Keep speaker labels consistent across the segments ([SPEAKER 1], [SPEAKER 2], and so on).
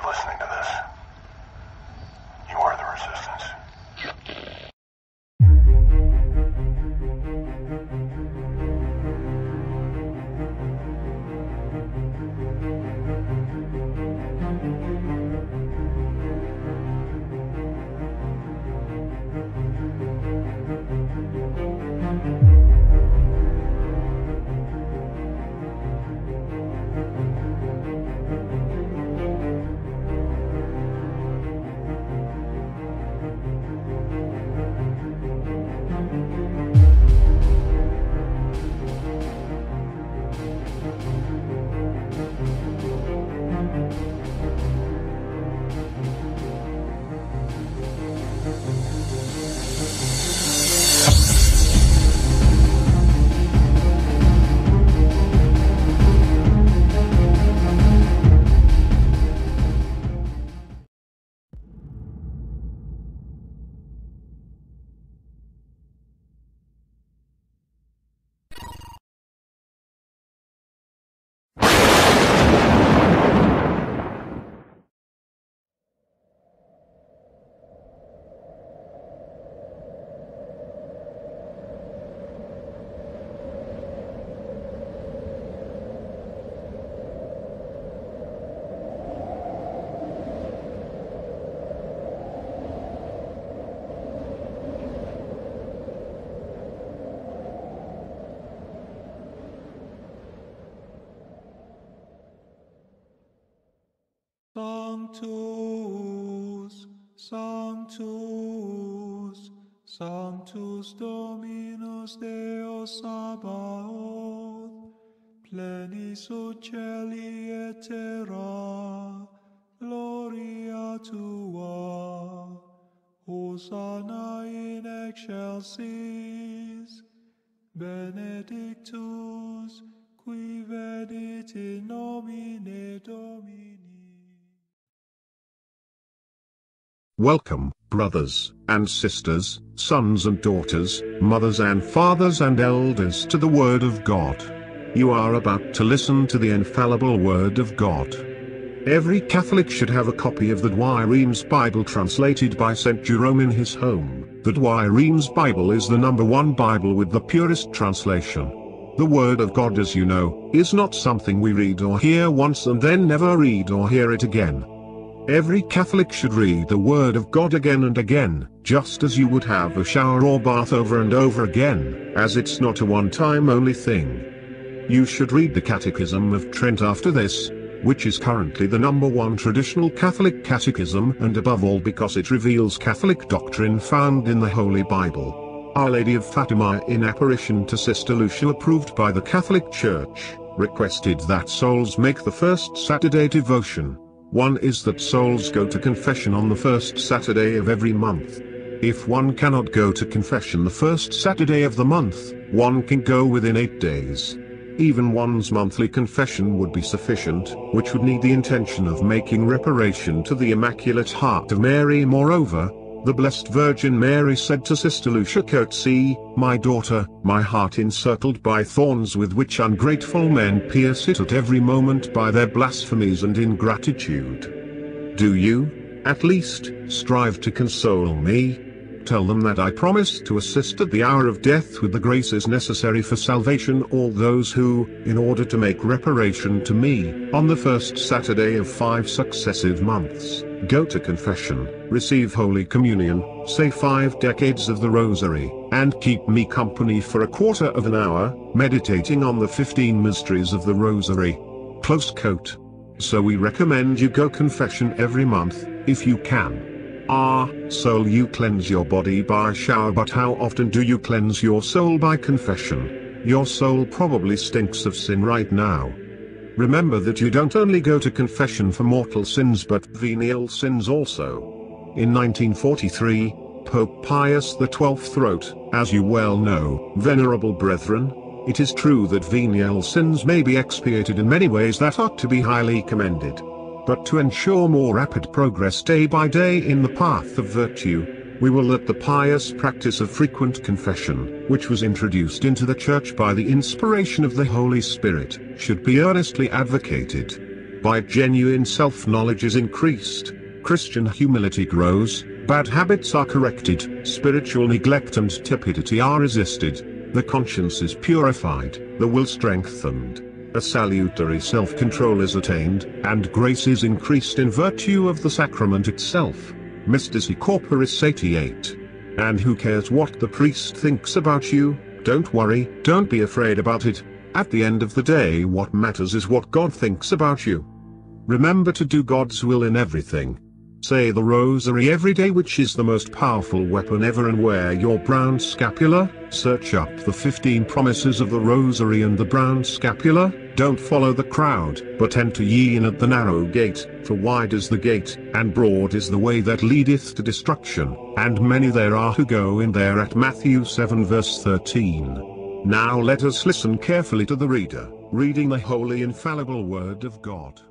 [SPEAKER 1] you're listening to this, you are the resistance.
[SPEAKER 2] Sanctus, Sanctus, Sanctus Dominus Deus Sabaoth, plenis ut celi et terra, gloria tua, Hosanna in excelsis, benedictus qui venit in nomine Domini.
[SPEAKER 3] Welcome, brothers and sisters, sons and daughters, mothers and fathers and elders, to the Word of God. You are about to listen to the infallible Word of God. Every Catholic should have a copy of the Douay Rheims Bible translated by St Jerome in his home. The Douay Rheims Bible is the #1 Bible with the purest translation. The Word of God, as you know, is not something we read or hear once and then never read or hear it again. Every Catholic should read the Word of God again and again, just as you would have a shower or bath over and over again, as it's not a one-time only thing. You should read the Catechism of Trent after this, which is currently the #1 traditional Catholic catechism, and above all because it reveals Catholic doctrine found in the Holy Bible. Our Lady of Fatima, in apparition to Sister Lucia, approved by the Catholic Church, requested that souls make the first Saturday devotion. One is that souls go to confession on the first Saturday of every month. If one cannot go to confession the first Saturday of the month, one can go within 8 days. Even one's monthly confession would be sufficient, which would need the intention of making reparation to the Immaculate Heart of Mary. Moreover, the Blessed Virgin Mary said to Sister Lucia, "See, my daughter, my heart encircled by thorns, with which ungrateful men pierce it at every moment by their blasphemies and ingratitude. Do you, at least, strive to console me? Tell them that I promise to assist at the hour of death with the graces necessary for salvation all those who, in order to make reparation to me, on the first Saturday of 5 successive months, go to confession, receive Holy Communion, say 5 decades of the Rosary, and keep me company for a quarter of an hour, meditating on the 15 mysteries of the Rosary." Close quote. So we recommend you go confession every month, if you can. Soul, you cleanse your body by shower, but how often do you cleanse your soul by confession? Your soul probably stinks of sin right now. Remember that you don't only go to confession for mortal sins but venial sins also. In 1943, Pope Pius XII wrote, "As you well know, venerable brethren, it is true that venial sins may be expiated in many ways that ought to be highly commended. But to ensure more rapid progress day by day in the path of virtue, we will let the pious practice of frequent confession, which was introduced into the Church by the inspiration of the Holy Spirit, should be earnestly advocated. By genuine self-knowledge is increased, Christian humility grows, bad habits are corrected, spiritual neglect and tepidity are resisted, the conscience is purified, the will strengthened, a salutary self-control is attained, and grace is increased in virtue of the sacrament itself. Mystici corporis satiate. And who cares what the priest thinks about you? Don't worry, don't be afraid about it. At the end of the day, what matters is what God thinks about you. Remember to do God's will in everything. Say the rosary every day, which is the most powerful weapon ever, and wear your brown scapular. Search up the 15 promises of the rosary and the brown scapular. Don't follow the crowd, but enter ye in at the narrow gate, for wide is the gate, and broad is the way that leadeth to destruction, and many there are who go in there, at Matthew 7 verse 13. Now let us listen carefully to the reader, reading the holy infallible word of God.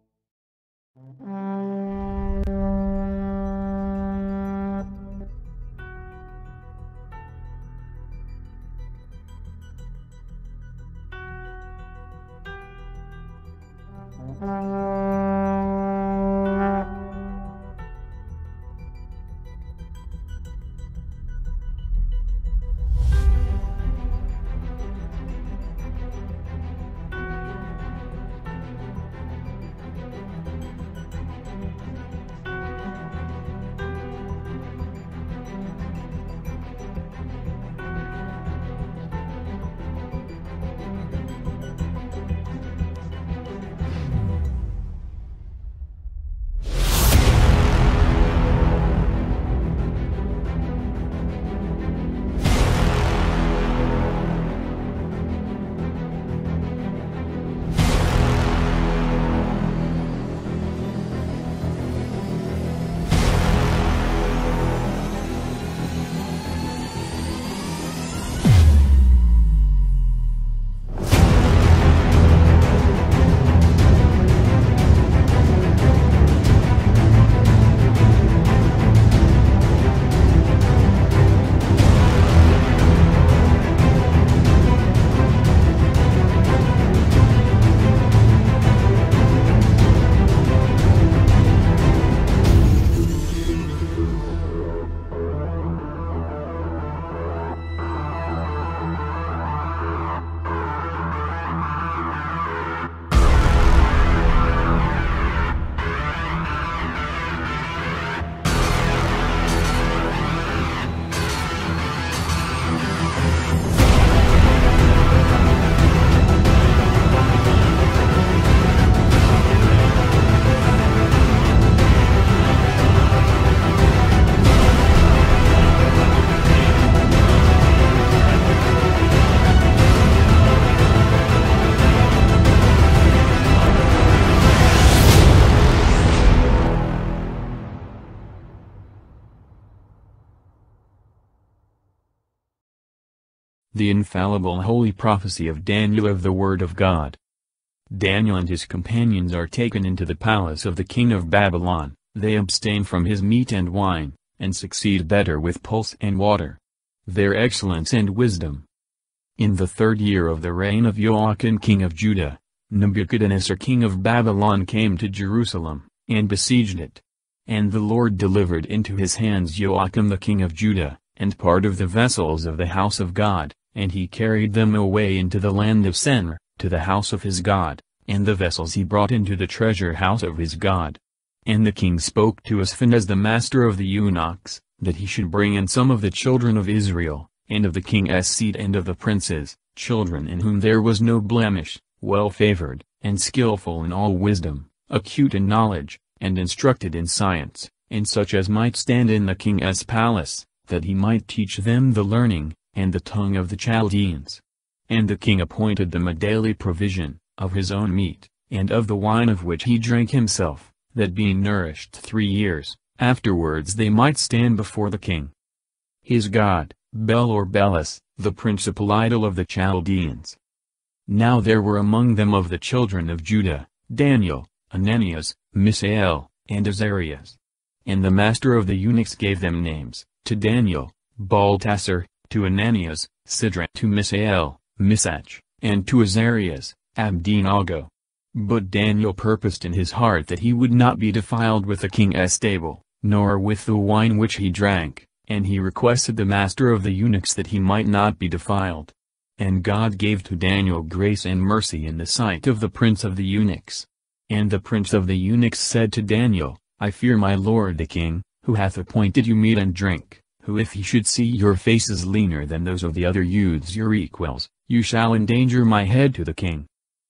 [SPEAKER 4] The infallible holy prophecy of Daniel of the Word of God. Daniel and his companions are taken into the palace of the king of Babylon. They abstain from his meat and wine, and succeed better with pulse and water. Their excellence and wisdom. In the 3rd year of the reign of Joachim king of Judah, Nebuchadnezzar king of Babylon came to Jerusalem, and besieged it. And the Lord delivered into his hands Joachim the king of Judah, and part of the vessels of the house of God, and he carried them away into the land of Senir, to the house of his God, and the vessels he brought into the treasure house of his God. And the king spoke to Asaph the master of the eunuchs, that he should bring in some of the children of Israel, and of the king's seed and of the princes, children in whom there was no blemish, well-favored, and skillful in all wisdom, acute in knowledge, and instructed in science, and such as might stand in the king's palace, that he might teach them the learning, and the tongue of the Chaldeans. And the king appointed them a daily provision, of his own meat, and of the wine of which he drank himself, that being nourished 3 years, afterwards they might stand before the king. His god, Bel or Belus, the principal idol of the Chaldeans. Now there were among them of the children of Judah, Daniel, Ananias, Misael, and Azarias. And the master of the eunuchs gave them names, to Daniel, Baltasar, to Ananias, Sidrak, to Misael, Misach, and to Azarias, Abednego. But Daniel purposed in his heart that he would not be defiled with the king's table, nor with the wine which he drank, and he requested the master of the eunuchs that he might not be defiled. And God gave to Daniel grace and mercy in the sight of the prince of the eunuchs. And the prince of the eunuchs said to Daniel, I fear my lord the king, who hath appointed you meat and drink, who if he should see your faces leaner than those of the other youths your equals, you shall endanger my head to the king.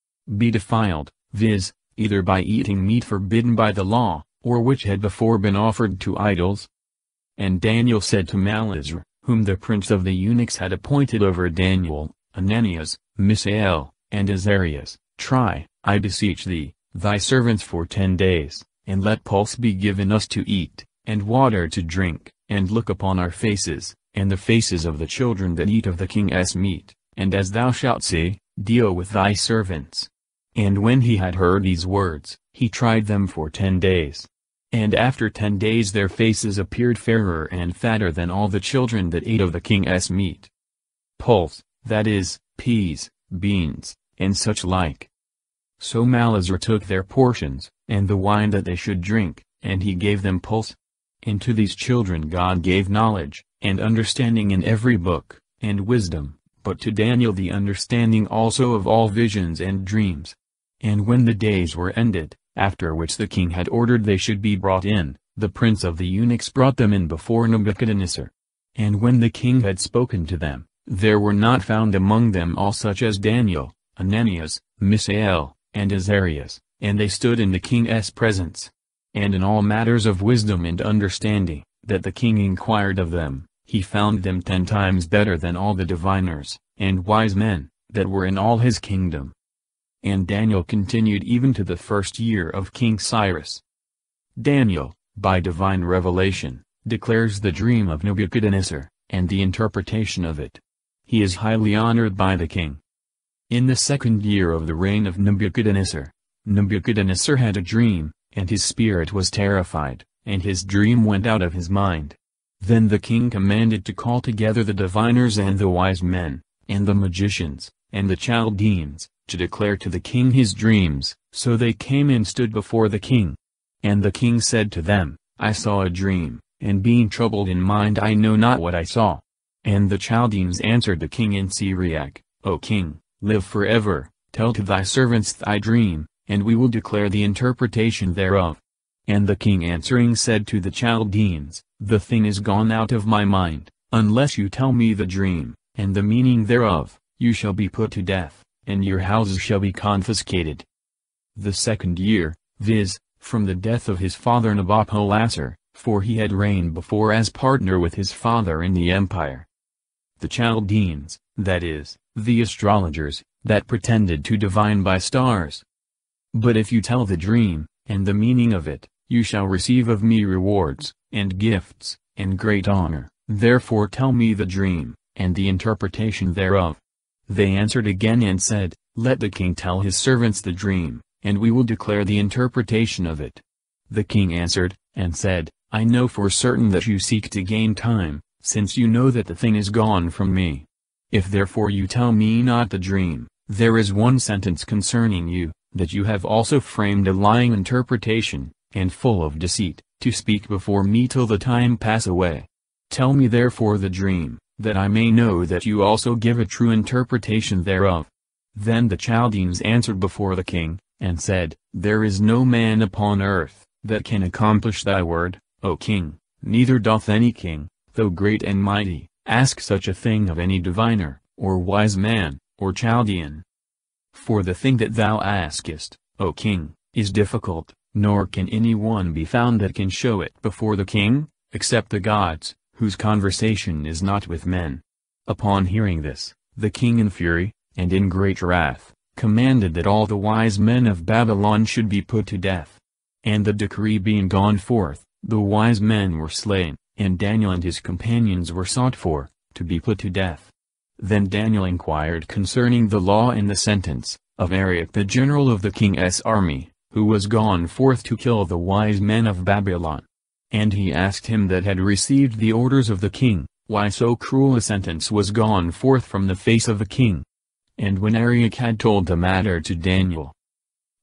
[SPEAKER 4] Be defiled, viz., either by eating meat forbidden by the law, or which had before been offered to idols. And Daniel said to Malazar, whom the prince of the eunuchs had appointed over Daniel, Ananias, Misael, and Azarias, try, I beseech thee, thy servants for 10 days, and let pulse be given us to eat, and water to drink, and look upon our faces, and the faces of the children that eat of the king's meat, and as thou shalt say, deal with thy servants. And when he had heard these words, he tried them for 10 days. And after 10 days their faces appeared fairer and fatter than all the children that ate of the king's meat. Pulse, that is, peas, beans, and such like. So Malazar took their portions, and the wine that they should drink, and he gave them pulse. And to these children God gave knowledge, and understanding in every book, and wisdom, but to Daniel the understanding also of all visions and dreams. And when the days were ended, after which the king had ordered they should be brought in, the prince of the eunuchs brought them in before Nebuchadnezzar. And when the king had spoken to them, there were not found among them all such as Daniel, Ananias, Misael, and Azarias, and they stood in the king's presence. And in all matters of wisdom and understanding, that the king inquired of them, he found them 10 times better than all the diviners, and wise men, that were in all his kingdom. And Daniel continued even to the 1st year of King Cyrus. Daniel, by divine revelation, declares the dream of Nebuchadnezzar, and the interpretation of it. He is highly honored by the king. In the 2nd year of the reign of Nebuchadnezzar, Nebuchadnezzar had a dream, and his spirit was terrified, and his dream went out of his mind. Then the king commanded to call together the diviners and the wise men, and the magicians, and the Chaldeans, to declare to the king his dreams. So they came and stood before the king. And the king said to them, I saw a dream, and being troubled in mind I know not what I saw. And the Chaldeans answered the king in Syriac, O king, live forever, tell to thy servants thy dream, and we will declare the interpretation thereof. And the king answering said to the Chaldeans, The thing is gone out of my mind, unless you tell me the dream, and the meaning thereof, you shall be put to death, and your houses shall be confiscated. The 2nd year, viz., from the death of his father Nabopolassar, for he had reigned before as partner with his father in the empire. The Chaldeans, that is, the astrologers, that pretended to divine by stars. But if you tell the dream, and the meaning of it, you shall receive of me rewards, and gifts, and great honor. Therefore tell me the dream, and the interpretation thereof. They answered again and said, Let the king tell his servants the dream, and we will declare the interpretation of it. The king answered, and said, I know for certain that you seek to gain time, since you know that the thing is gone from me. If therefore you tell me not the dream, there is one sentence concerning you, that you have also framed a lying interpretation, and full of deceit, to speak before me till the time pass away. Tell me therefore the dream, that I may know that you also give a true interpretation thereof. Then the Chaldeans answered before the king, and said, There is no man upon earth, that can accomplish thy word, O king, neither doth any king, though great and mighty, ask such a thing of any diviner, or wise man, or Chaldean. For the thing that thou askest, O king, is difficult, nor can any one be found that can show it before the king, except the gods, whose conversation is not with men. Upon hearing this, the king in fury, and in great wrath, commanded that all the wise men of Babylon should be put to death. And the decree being gone forth, the wise men were slain, and Daniel and his companions were sought for, to be put to death. Then Daniel inquired concerning the law and the sentence, of Arioch the general of the king's army, who was gone forth to kill the wise men of Babylon. And he asked him that had received the orders of the king, why so cruel a sentence was gone forth from the face of the king. And when Arioch had told the matter to Daniel,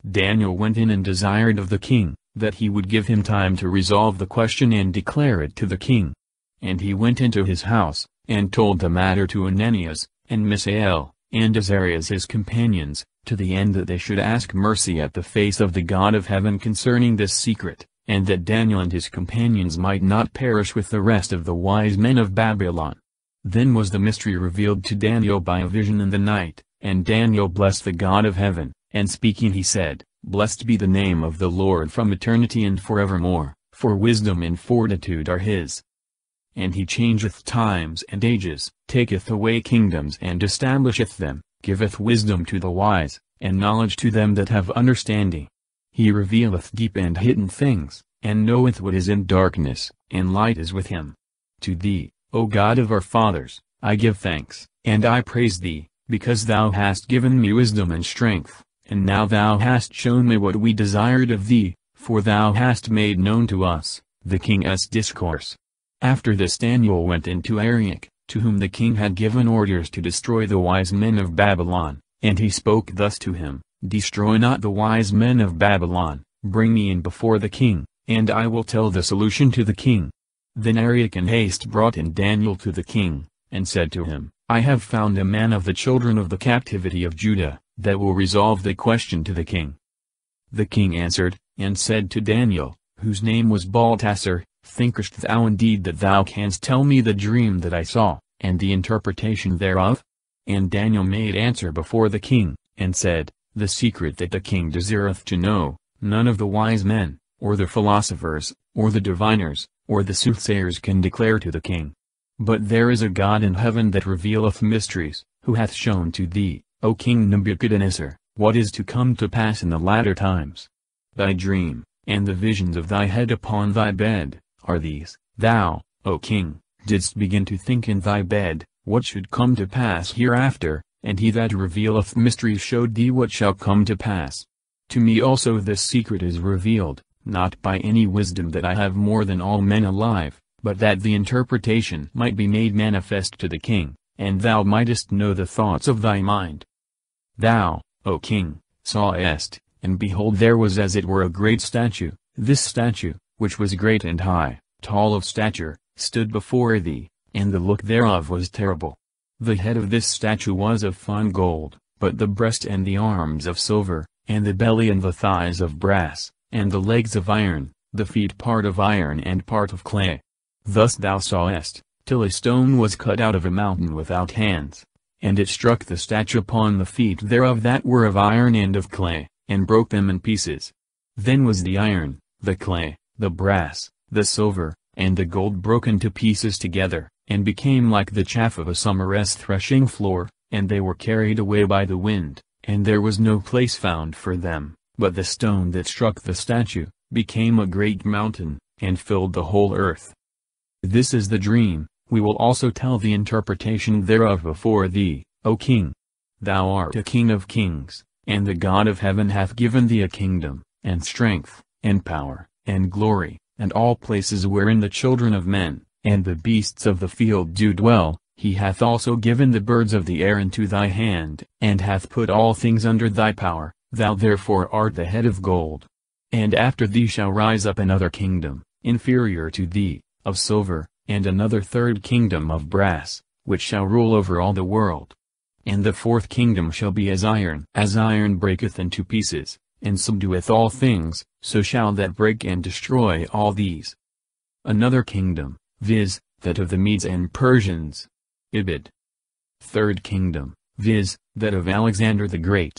[SPEAKER 4] Daniel went in and desired of the king, that he would give him time to resolve the question and declare it to the king. And he went into his house, and told the matter to Ananias, and Misael, and Azarias his companions, to the end that they should ask mercy at the face of the God of heaven concerning this secret, and that Daniel and his companions might not perish with the rest of the wise men of Babylon. Then was the mystery revealed to Daniel by a vision in the night, and Daniel blessed the God of heaven, and speaking he said, Blessed be the name of the Lord from eternity and forevermore, for wisdom and fortitude are his. And he changeth times and ages, taketh away kingdoms and establisheth them, giveth wisdom to the wise, and knowledge to them that have understanding. He revealeth deep and hidden things, and knoweth what is in darkness, and light is with him. To thee, O God of our fathers, I give thanks, and I praise thee, because thou hast given me wisdom and strength, and now thou hast shown me what we desired of thee, for thou hast made known to us, the king's discourse. After this Daniel went into Arioch, to whom the king had given orders to destroy the wise men of Babylon, and he spoke thus to him, Destroy not the wise men of Babylon, bring me in before the king, and I will tell the solution to the king. Then Arioch in haste brought in Daniel to the king, and said to him, I have found a man of the children of the captivity of Judah, that will resolve the question to the king. The king answered, and said to Daniel, whose name was Baltasar, Thinkest thou indeed that thou canst tell me the dream that I saw, and the interpretation thereof? And Daniel made answer before the king, and said, The secret that the king desireth to know, none of the wise men, or the philosophers, or the diviners, or the soothsayers can declare to the king. But there is a God in heaven that revealeth mysteries, who hath shown to thee, O King Nebuchadnezzar, what is to come to pass in the latter times. Thy dream, and the visions of thy head upon thy bed, are these: Thou, O king, didst begin to think in thy bed, what should come to pass hereafter, and he that revealeth mysteries showed thee what shall come to pass. To me also this secret is revealed, not by any wisdom that I have more than all men alive, but that the interpretation might be made manifest to the king, and thou mightest know the thoughts of thy mind. Thou, O king, sawest, and behold there was as it were a great statue. This statue, which was great and high, tall of stature, stood before thee, and the look thereof was terrible. The head of this statue was of fine gold, but the breast and the arms of silver, and the belly and the thighs of brass, and the legs of iron, the feet part of iron and part of clay. Thus thou sawest, till a stone was cut out of a mountain without hands, and it struck the statue upon the feet thereof that were of iron and of clay, and broke them in pieces. Then was the iron, the clay, the brass, the silver, and the gold broken to pieces together, and became like the chaff of a summer's threshing floor, and they were carried away by the wind, and there was no place found for them, but the stone that struck the statue, became a great mountain, and filled the whole earth. This is the dream. We will also tell the interpretation thereof before thee, O king. Thou art a king of kings, and the God of heaven hath given thee a kingdom, and strength, and power, and glory, and all places wherein the children of men, and the beasts of the field do dwell. He hath also given the birds of the air into thy hand, and hath put all things under thy power. Thou therefore art the head of gold. And after thee shall rise up another kingdom, inferior to thee, of silver, and another third kingdom of brass, which shall rule over all the world. And the fourth kingdom shall be as iron breaketh into pieces, and subdueth all things, so shall that break and destroy all these. Another kingdom, viz., that of the Medes and Persians. Ibid. Third kingdom, viz., that of Alexander the Great.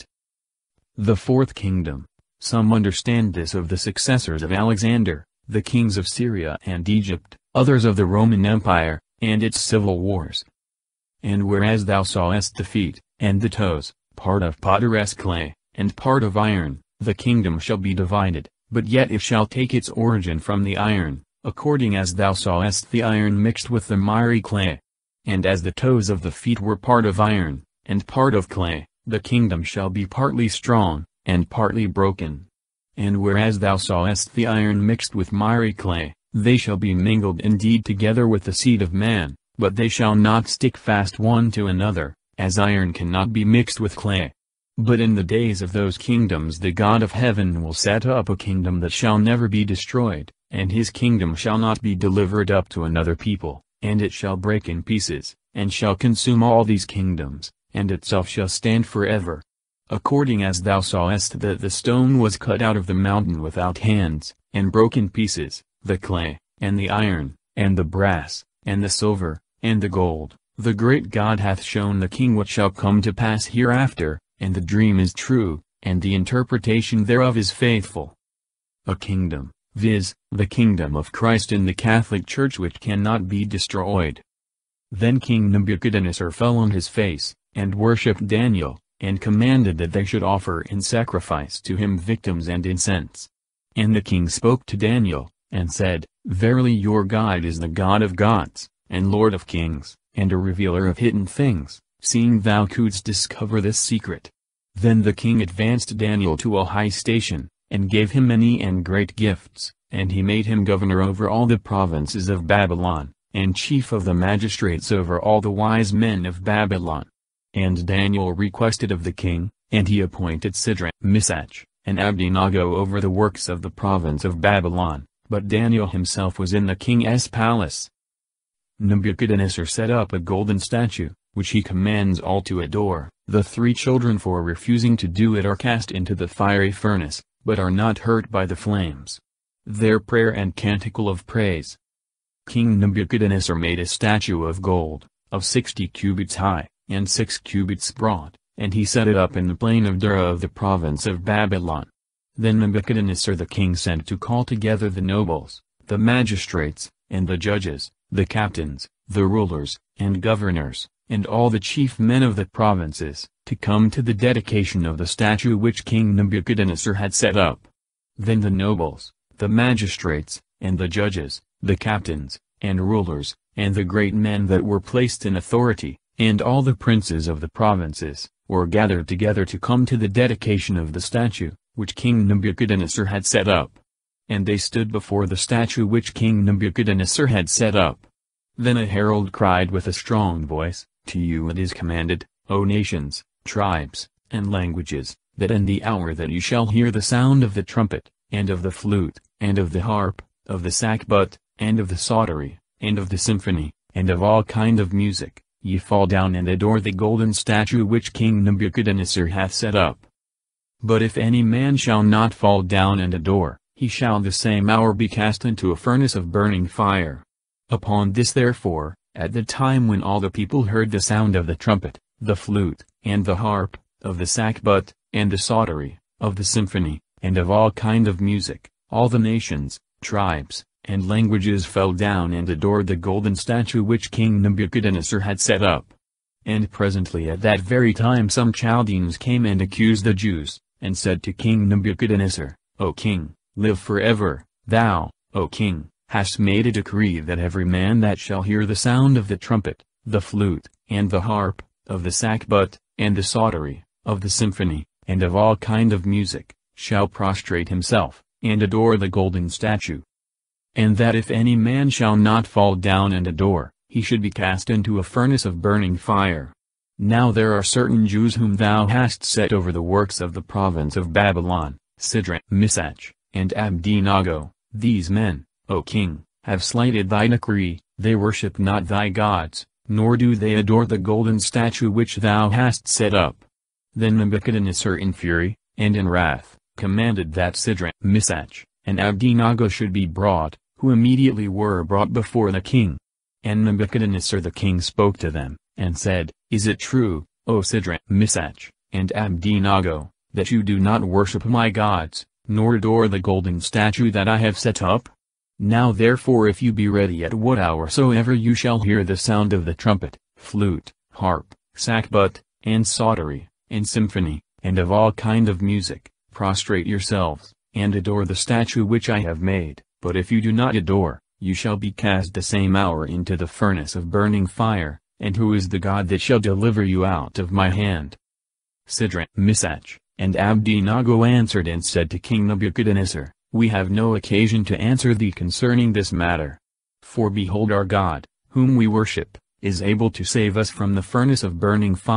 [SPEAKER 4] The fourth kingdom, some understand this of the successors of Alexander, the kings of Syria and Egypt, others of the Roman Empire, and its civil wars. And whereas thou sawest the feet, and the toes, part of potter's clay, and part of iron, the kingdom shall be divided, but yet it shall take its origin from the iron, according as thou sawest the iron mixed with the miry clay. And as the toes of the feet were part of iron, and part of clay, the kingdom shall be partly strong, and partly broken. And whereas thou sawest the iron mixed with miry clay, they shall be mingled indeed together with the seed of man, but they shall not stick fast one to another, as iron cannot be mixed with clay. But in the days of those kingdoms the God of heaven will set up a kingdom that shall never be destroyed, and his kingdom shall not be delivered up to another people, and it shall break in pieces, and shall consume all these kingdoms, and itself shall stand forever. According as thou sawest that the stone was cut out of the mountain without hands, and broke in pieces, the clay, and the iron, and the brass, and the silver, and the gold, the great God hath shown the king what shall come to pass hereafter, and the dream is true, and the interpretation thereof is faithful. A kingdom, viz., the kingdom of Christ in the Catholic Church which cannot be destroyed. Then King Nebuchadnezzar fell on his face, and worshipped Daniel, and commanded that they should offer in sacrifice to him victims and incense. And the king spoke to Daniel, and said, Verily your God is the God of gods, and Lord of kings, and a revealer of hidden things, seeing thou couldst discover this secret. Then the king advanced Daniel to a high station, and gave him many and great gifts, and he made him governor over all the provinces of Babylon, and chief of the magistrates over all the wise men of Babylon. And Daniel requested of the king, and he appointed Shadrach, Meshach, and Abednego over the works of the province of Babylon, but Daniel himself was in the king's palace. Nebuchadnezzar set up a golden statue, which he commands all to adore. The 3 children for refusing to do it are cast into the fiery furnace, but are not hurt by the flames. Their prayer and canticle of praise. King Nebuchadnezzar made a statue of gold, of 60 cubits high, and 6 cubits broad, and he set it up in the plain of Dura of the province of Babylon. Then Nebuchadnezzar the king sent to call together the nobles, the magistrates, and the judges, the captains, the rulers, and governors, and all the chief men of the provinces, to come to the dedication of the statue which King Nebuchadnezzar had set up. Then the nobles, the magistrates, and the judges, the captains, and rulers, and the great men that were placed in authority, and all the princes of the provinces, were gathered together to come to the dedication of the statue, which King Nebuchadnezzar had set up. And they stood before the statue which King Nebuchadnezzar had set up. Then a herald cried with a strong voice, To you it is commanded, O nations, tribes, and languages, that in the hour that you shall hear the sound of the trumpet, and of the flute, and of the harp, of the sackbut, and of the psaltery, and of the symphony, and of all kind of music, ye fall down and adore the golden statue which King Nebuchadnezzar hath set up. But if any man shall not fall down and adore, he shall the same hour be cast into a furnace of burning fire. Upon this therefore, at the time when all the people heard the sound of the trumpet, the flute, and the harp, of the sackbut, and the psaltery, of the symphony, and of all kind of music, all the nations, tribes, and languages fell down and adored the golden statue which King Nebuchadnezzar had set up. And presently at that very time some Chaldeans came and accused the Jews, and said to King Nebuchadnezzar, O king, live forever, thou, O king, hast made a decree that every man that shall hear the sound of the trumpet, the flute, and the harp, of the sackbut, and the psaltery, of the symphony, and of all kind of music, shall prostrate himself, and adore the golden statue. And that if any man shall not fall down and adore, he should be cast into a furnace of burning fire. Now there are certain Jews whom thou hast set over the works of the province of Babylon, Shadrach, Meshach, and Abednego. These men, O king, have slighted thy decree, they worship not thy gods, nor do they adore the golden statue which thou hast set up. Then Nebuchadnezzar in fury, and in wrath, commanded that Shadrach, Meshach, and Abednego should be brought, who immediately were brought before the king. And Nebuchadnezzar the king spoke to them, and said, Is it true, O Shadrach, Meshach, and Abednego, that you do not worship my gods, nor adore the golden statue that I have set up? Now therefore if you be ready at what hour soever you shall hear the sound of the trumpet, flute, harp, sackbut, and psaltery, and symphony, and of all kind of music, prostrate yourselves, and adore the statue which I have made, but if you do not adore, you shall be cast the same hour into the furnace of burning fire, and who is the God that shall deliver you out of my hand? Shadrach, Meshach, and Abednego answered and said to King Nebuchadnezzar, We have no occasion to answer thee concerning this matter. For behold our God, whom we worship, is able to save us from the furnace of burning fire,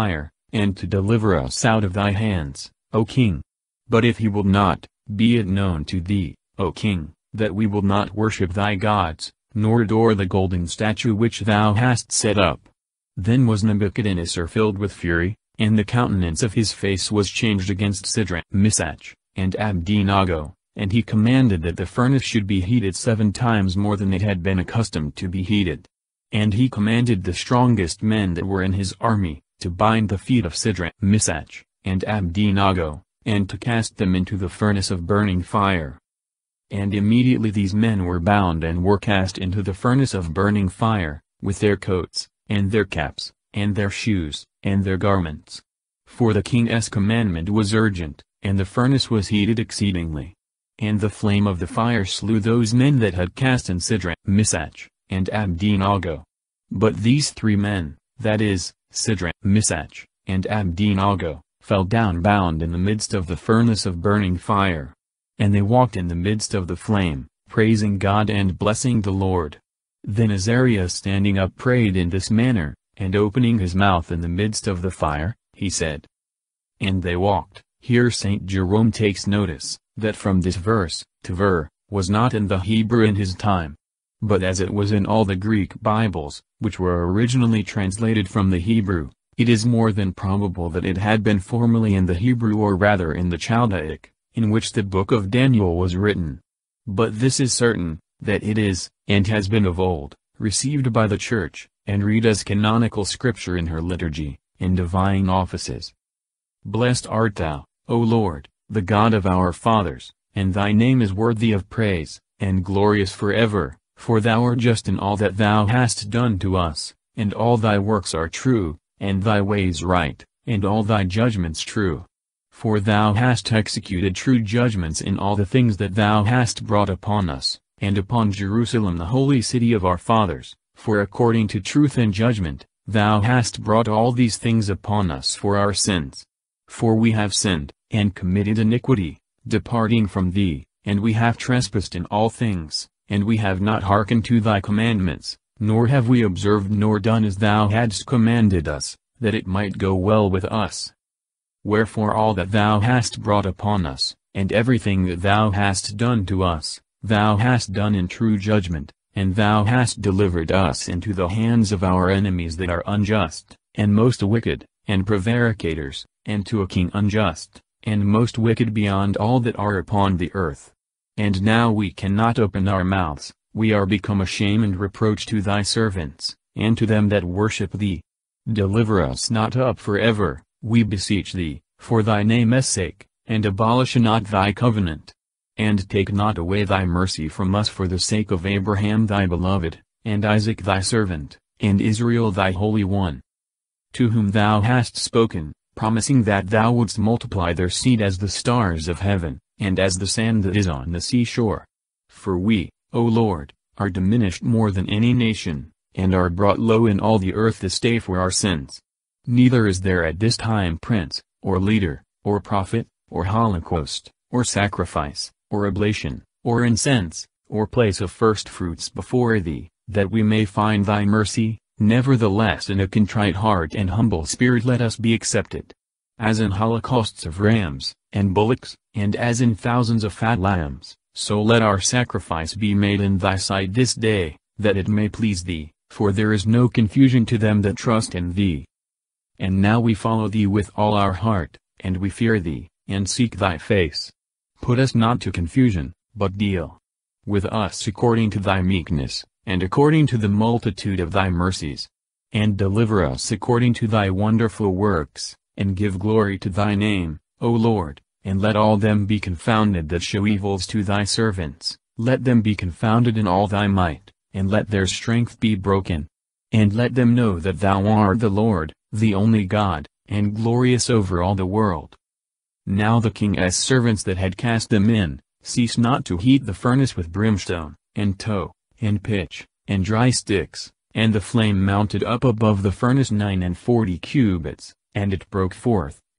[SPEAKER 4] and to deliver us out of thy hands, O king. But if he will not, be it known to thee, O king, that we will not worship thy gods, nor adore the golden statue which thou hast set up. Then was Nebuchadnezzar filled with fury, and the countenance of his face was changed against Shadrach, Meshach, and Abednego, and he commanded that the furnace should be heated 7 times more than it had been accustomed to be heated. And he commanded the strongest men that were in his army, to bind the feet of Shadrach, Meshach, and Abednego, and to cast them into the furnace of burning fire. And immediately these men were bound and were cast into the furnace of burning fire, with their coats, and their caps, and their shoes, and their garments. For the king's commandment was urgent, and the furnace was heated exceedingly. And the flame of the fire slew those men that had cast in Shadrach, Meshach, and Abednego. But these 3 men, that is, Shadrach, Meshach, and Abednego, fell down bound in the midst of the furnace of burning fire. And they walked in the midst of the flame, praising God and blessing the Lord. Then Azariah standing up prayed in this manner, and opening his mouth in the midst of the fire, he said. And they walked. Here St. Jerome takes notice, that from this verse, tver, was not in the Hebrew in his time. But as it was in all the Greek Bibles, which were originally translated from the Hebrew, it is more than probable that it had been formerly in the Hebrew or rather in the Chaldaic, in which the book of Daniel was written. But this is certain, that it is, and has been of old, received by the Church, and read as canonical scripture in her liturgy, in divine offices. Blessed art thou, O Lord, the God of our fathers, and thy name is worthy of praise, and glorious forever, for thou art just in all that thou hast done to us, and all thy works are true, and thy ways right, and all thy judgments true. For thou hast executed true judgments in all the things that thou hast brought upon us, and upon Jerusalem the holy city of our fathers, for according to truth and judgment, thou hast brought all these things upon us for our sins. For we have sinned, and committed iniquity, departing from thee, and we have trespassed in all things, and we have not hearkened to thy commandments, nor have we observed nor done as thou hadst commanded us, that it might go well with us. Wherefore all that thou hast brought upon us, and everything that thou hast done to us, thou hast done in true judgment, and thou hast delivered us into the hands of our enemies that are unjust, and most wicked, and prevaricators, and to a king unjust, and most wicked beyond all that are upon the earth. And now we cannot open our mouths, we are become a shame and reproach to thy servants, and to them that worship thee. Deliver us not up forever, we beseech thee, for thy name's sake, and abolish not thy covenant. And take not away thy mercy from us for the sake of Abraham thy beloved, and Isaac thy servant, and Israel thy Holy One. To whom thou hast spoken, promising that thou wouldst multiply their seed as the stars of heaven, and as the sand that is on the seashore. For we, O Lord, are diminished more than any nation, and are brought low in all the earth this day for our sins. Neither is there at this time prince, or leader, or prophet, or holocaust, or sacrifice, or oblation, or incense, or place of firstfruits before thee, that we may find thy mercy. Nevertheless in a contrite heart and humble spirit let us be accepted. As in holocausts of rams, and bullocks, and as in thousands of fat lambs, so let our sacrifice be made in thy sight this day, that it may please thee, for there is no confusion to them that trust in thee. And now we follow thee with all our heart, and we fear thee, and seek thy face. Put us not to confusion, but deal with us according to thy meekness, and according to the multitude of thy mercies. And deliver us according to thy wonderful works, and give glory to thy name, O Lord, and let all them be confounded that show evils to thy servants, let them be confounded in all thy might, and let their strength be broken. And let them know that thou art the Lord, the only God, and glorious over all the world. Now the king's servants that had cast them in, ceased not to heat the furnace with brimstone, and tow, and pitch, and dry sticks, and the flame mounted up above the furnace 49 cubits, and it broke forth,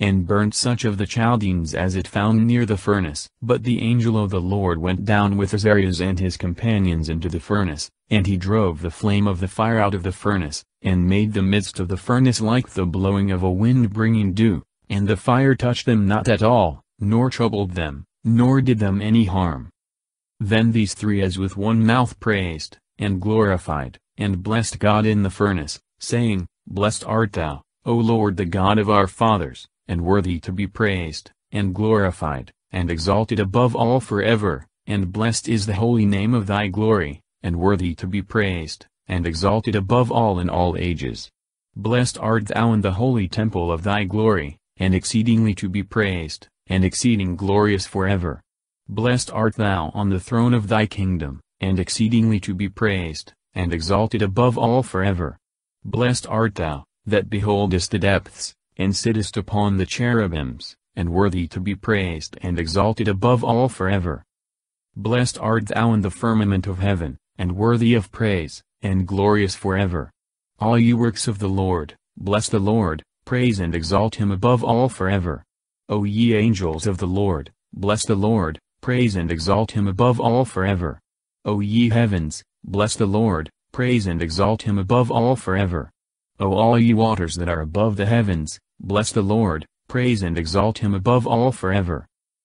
[SPEAKER 4] and burnt such of the Chaldeans as it found near the furnace. But the angel of the Lord went down with Azarias and his companions into the furnace, and he drove the flame of the fire out of the furnace, and made the midst of the furnace like the blowing of a wind bringing dew, and the fire touched them not at all, nor troubled them, nor did them any harm. Then these three as with one mouth praised, and glorified, and blessed God in the furnace, saying, Blessed art thou, O Lord the God of our fathers, and worthy to be praised, and glorified, and exalted above all forever, and blessed is the holy name of thy glory, and worthy to be praised, and exalted above all in all ages. Blessed art thou in the holy temple of thy glory, and exceedingly to be praised, and exceeding glorious forever. Blessed art thou on the throne of thy kingdom, and exceedingly to be praised, and exalted above all forever. Blessed art thou, that beholdest the depths, and sittest upon the cherubims, and worthy to be praised and exalted above all forever. Blessed art thou in the firmament of heaven, and worthy of praise, and glorious forever. All ye works of the Lord, bless the Lord, praise and exalt him above all forever. O ye angels of the Lord, bless the Lord, praise and exalt him above all forever. O ye heavens, bless the Lord, praise and exalt him above all forever. O all ye waters that are above the heavens, bless the Lord, praise and exalt him above all forever.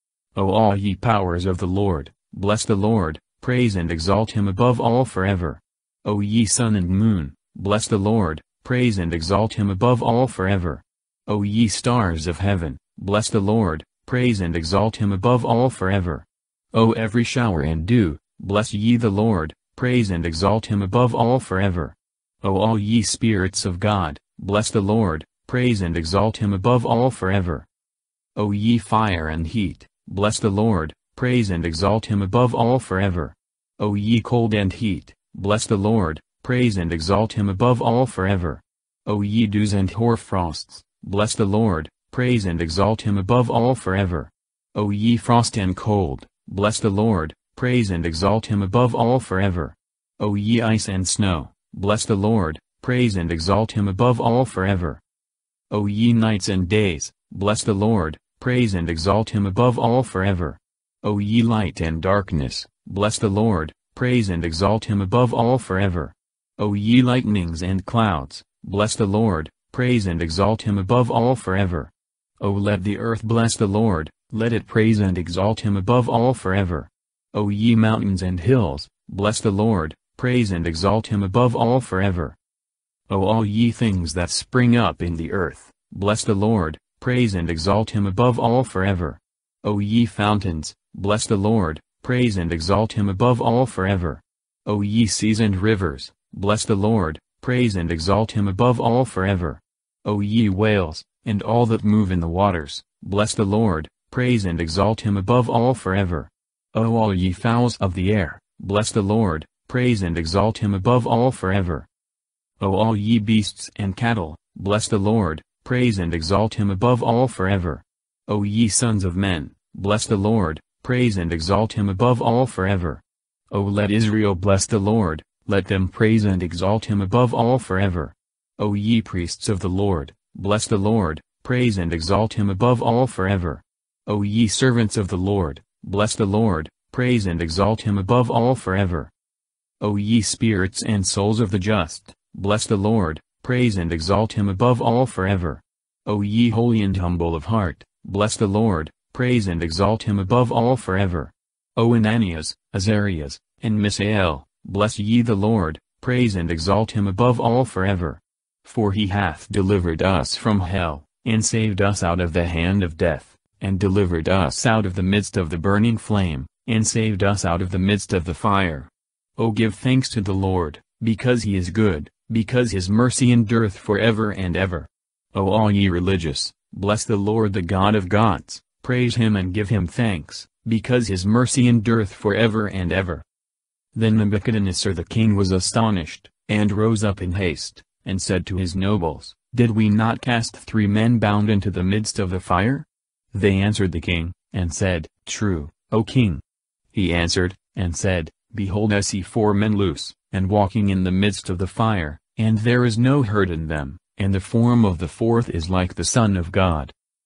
[SPEAKER 4] O all ye powers of the Lord, bless the Lord, praise and exalt him above all forever. O ye sun and moon, bless the Lord, praise and exalt him above all forever. O ye stars of heaven, bless the Lord, praise and exalt him above all forever. O every shower and dew, bless ye the Lord, praise and exalt him above all forever. O all ye spirits of God, bless the Lord, praise and exalt him above all forever. O ye fire and heat, bless the Lord, praise and exalt him above all forever. O ye cold and heat, bless the Lord, praise and exalt him above all forever. O ye dews and hoarfrosts, bless the Lord, praise and exalt him above all forever. O ye frost and cold, bless the Lord, praise and exalt him above all forever. O ye ice and snow, bless the Lord, praise and exalt him above all forever. O ye nights and days, bless the Lord, praise and exalt him above all forever. O ye light and darkness, bless the Lord, praise and exalt him above all forever. O ye lightnings and clouds, bless the Lord, praise and exalt him above all forever. O let the earth bless the Lord, let it praise and exalt him above all forever. O ye mountains and hills, bless the Lord, praise and exalt him above all forever. O all ye things that spring up in the earth, bless the Lord, praise and exalt him above all forever. O ye fountains, bless the Lord, praise and exalt him above all forever. O ye seas and rivers, bless the Lord, praise and exalt him above all forever. O ye whales, and all that move in the waters, bless the Lord, praise and exalt him above all forever. O all ye fowls of the air, bless the Lord, praise and exalt him above all forever. O all ye beasts and cattle, bless the Lord, praise and exalt him above all forever. O ye sons of men, bless the Lord, praise and exalt him above all forever. O let Israel bless the Lord, let them praise and exalt him above all forever. O ye priests of the Lord, bless the Lord, praise and exalt him above all forever. O ye servants of the Lord, bless the Lord, praise and exalt him above all forever. O ye spirits and souls of the just, bless the Lord, praise and exalt him above all forever. O ye holy and humble of heart, bless the Lord, praise and exalt him above all forever. O Ananias, Azarias, and Misael, bless ye the Lord, praise and exalt him above all forever. For he hath delivered us from hell, and saved us out of the hand of death, and delivered us out of the midst of the burning flame, and saved us out of the midst of the fire. O give thanks to the Lord, because he is good, because his mercy endureth forever and ever. O all ye religious, bless the Lord the God of gods, praise him and give him thanks, because his mercy endureth forever and ever. Then Nebuchadnezzar the king was astonished, and rose up in haste, and said to his nobles, Did we not cast 3 men bound into the midst of the fire? They answered the king, and said, True, O king. He answered, and said, Behold, I see 4 men loose, and walking in the midst of the fire, and there is no hurt in them, and the form of the 4th is like the Son of God.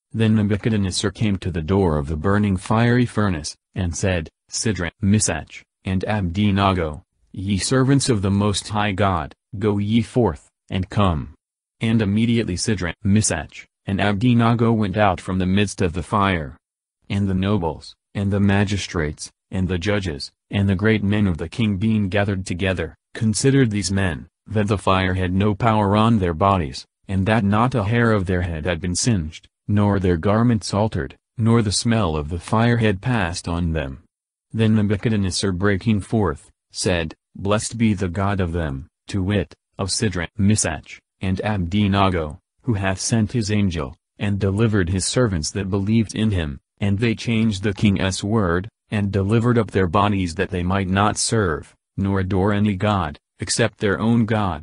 [SPEAKER 4] Then Nebuchadnezzar came to the door of the burning fiery furnace, and said, Shadrach, Meshach, and Abednego, ye servants of the Most High God, go ye forth, and come. And immediately Shadrach, Meshach, and Abednego went out from the midst of the fire. And the nobles, and the magistrates, and the judges, and the great men of the king being gathered together, considered these men, that the fire had no power on their bodies, and that not a hair of their head had been singed, nor their garments altered, nor the smell of the fire had passed on them. Then Nebuchadnezzar breaking forth, said, Blessed be the God of them, to wit, of Shadrach, Meshach, and Abednego, who hath sent his angel, and delivered his servants that believed in him, and they changed the king's word, and delivered up their bodies that they might not serve, nor adore any god, except their own God.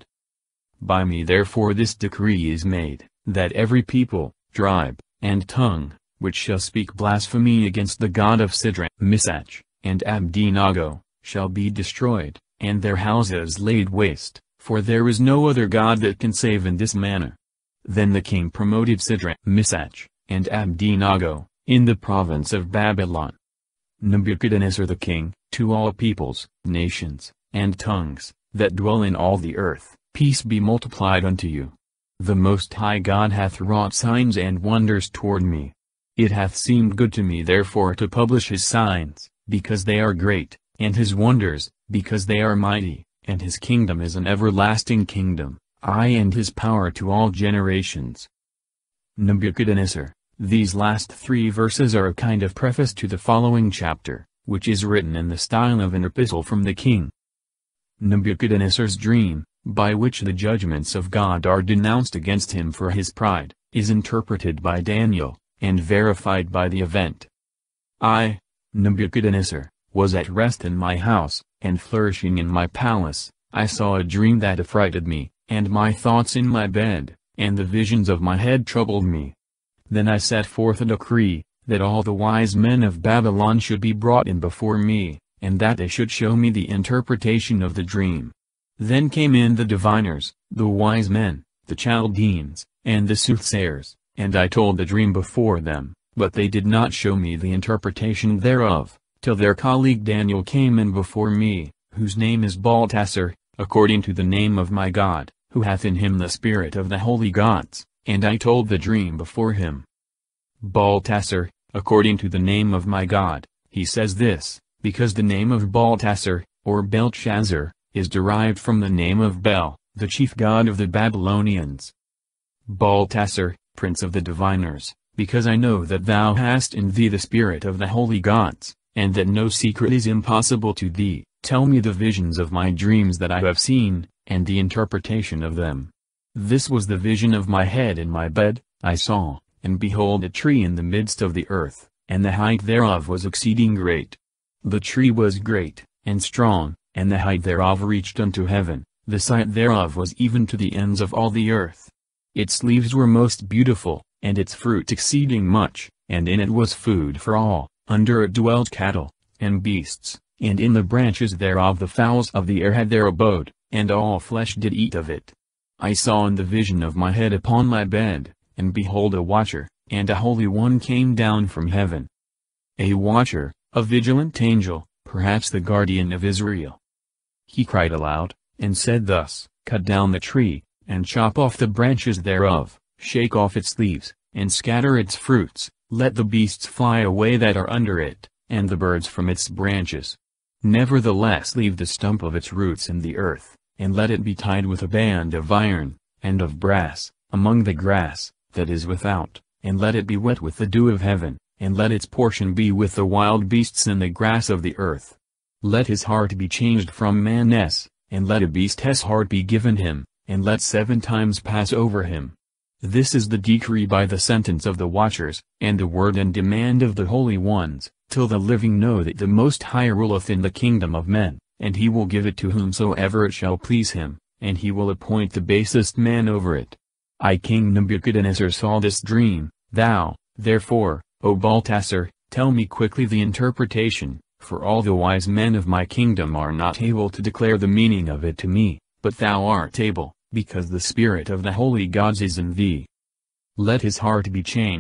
[SPEAKER 4] By me therefore this decree is made, that every people, tribe, and tongue, which shall speak blasphemy against the God of Shadrach, Meshach, and Abednego, shall be destroyed, and their houses laid waste, for there is no other God that can save in this manner. Then the king promoted Shadrach, Meshach, and Abednego, in the province of Babylon. Nebuchadnezzar the king, to all peoples, nations, and tongues, that dwell in all the earth, peace be multiplied unto you. The Most High God hath wrought signs and wonders toward me. It hath seemed good to me therefore to publish his signs, because they are great, and his wonders, because they are mighty, and his kingdom is an everlasting kingdom, and his power to all generations. Nebuchadnezzar. These last 3 verses are a kind of preface to the following chapter, which is written in the style of an epistle from the king. Nebuchadnezzar's dream, by which the judgments of God are denounced against him for his pride, is interpreted by Daniel, and verified by the event. I, Nebuchadnezzar, was at rest in my house, and flourishing in my palace. I saw a dream that affrighted me, and my thoughts in my bed, and the visions of my head troubled me. Then I set forth a decree, that all the wise men of Babylon should be brought in before me, and that they should show me the interpretation of the dream. Then came in the diviners, the wise men, the Chaldeans, and the soothsayers, and I told the dream before them, but they did not show me the interpretation thereof, till their colleague Daniel came in before me, whose name is Baltasar, according to the name of my God, who hath in him the spirit of the holy gods, and I told the dream before him. Baltasar, according to the name of my God, he says this, because the name of Baltasar, or Belshazzar, is derived from the name of Bel, the chief god of the Babylonians. Baltasar, prince of the diviners, because I know that thou hast in thee the spirit of the holy gods, and that no secret is impossible to thee, tell me the visions of my dreams that I have seen, and the interpretation of them. This was the vision of my head in my bed. I saw, and behold a tree in the midst of the earth, and the height thereof was exceeding great. The tree was great, and strong, and the height thereof reached unto heaven, the sight thereof was even to the ends of all the earth. Its leaves were most beautiful, and its fruit exceeding much, and in it was food for all. Under it dwelt cattle, and beasts, and in the branches thereof the fowls of the air had their abode, and all flesh did eat of it. I saw in the vision of my head upon my bed, and behold a watcher, and a holy one came down from heaven. A watcher, a vigilant angel, perhaps the guardian of Israel. He cried aloud, and said thus, Cut down the tree, and chop off the branches thereof, shake off its leaves, and scatter its fruits, let the beasts fly away that are under it, and the birds from its branches. Nevertheless leave the stump of its roots in the earth, and let it be tied with a band of iron, and of brass, among the grass, that is without, and let it be wet with the dew of heaven, and let its portion be with the wild beasts in the grass of the earth. Let his heart be changed from man's, and let a beast's heart be given him, and let 7 times pass over him. This is the decree by the sentence of the watchers, and the word and demand of the holy ones, till the living know that the Most High ruleth in the kingdom of men, and he will give it to whomsoever it shall please him, and he will appoint the basest man over it. I King Nebuchadnezzar saw this dream. Thou, therefore, O Baltasar, tell me quickly the interpretation, for all the wise men of my kingdom are not able to declare the meaning of it to me, but thou art able, because the spirit of the holy gods is in thee. Let his heart be changed,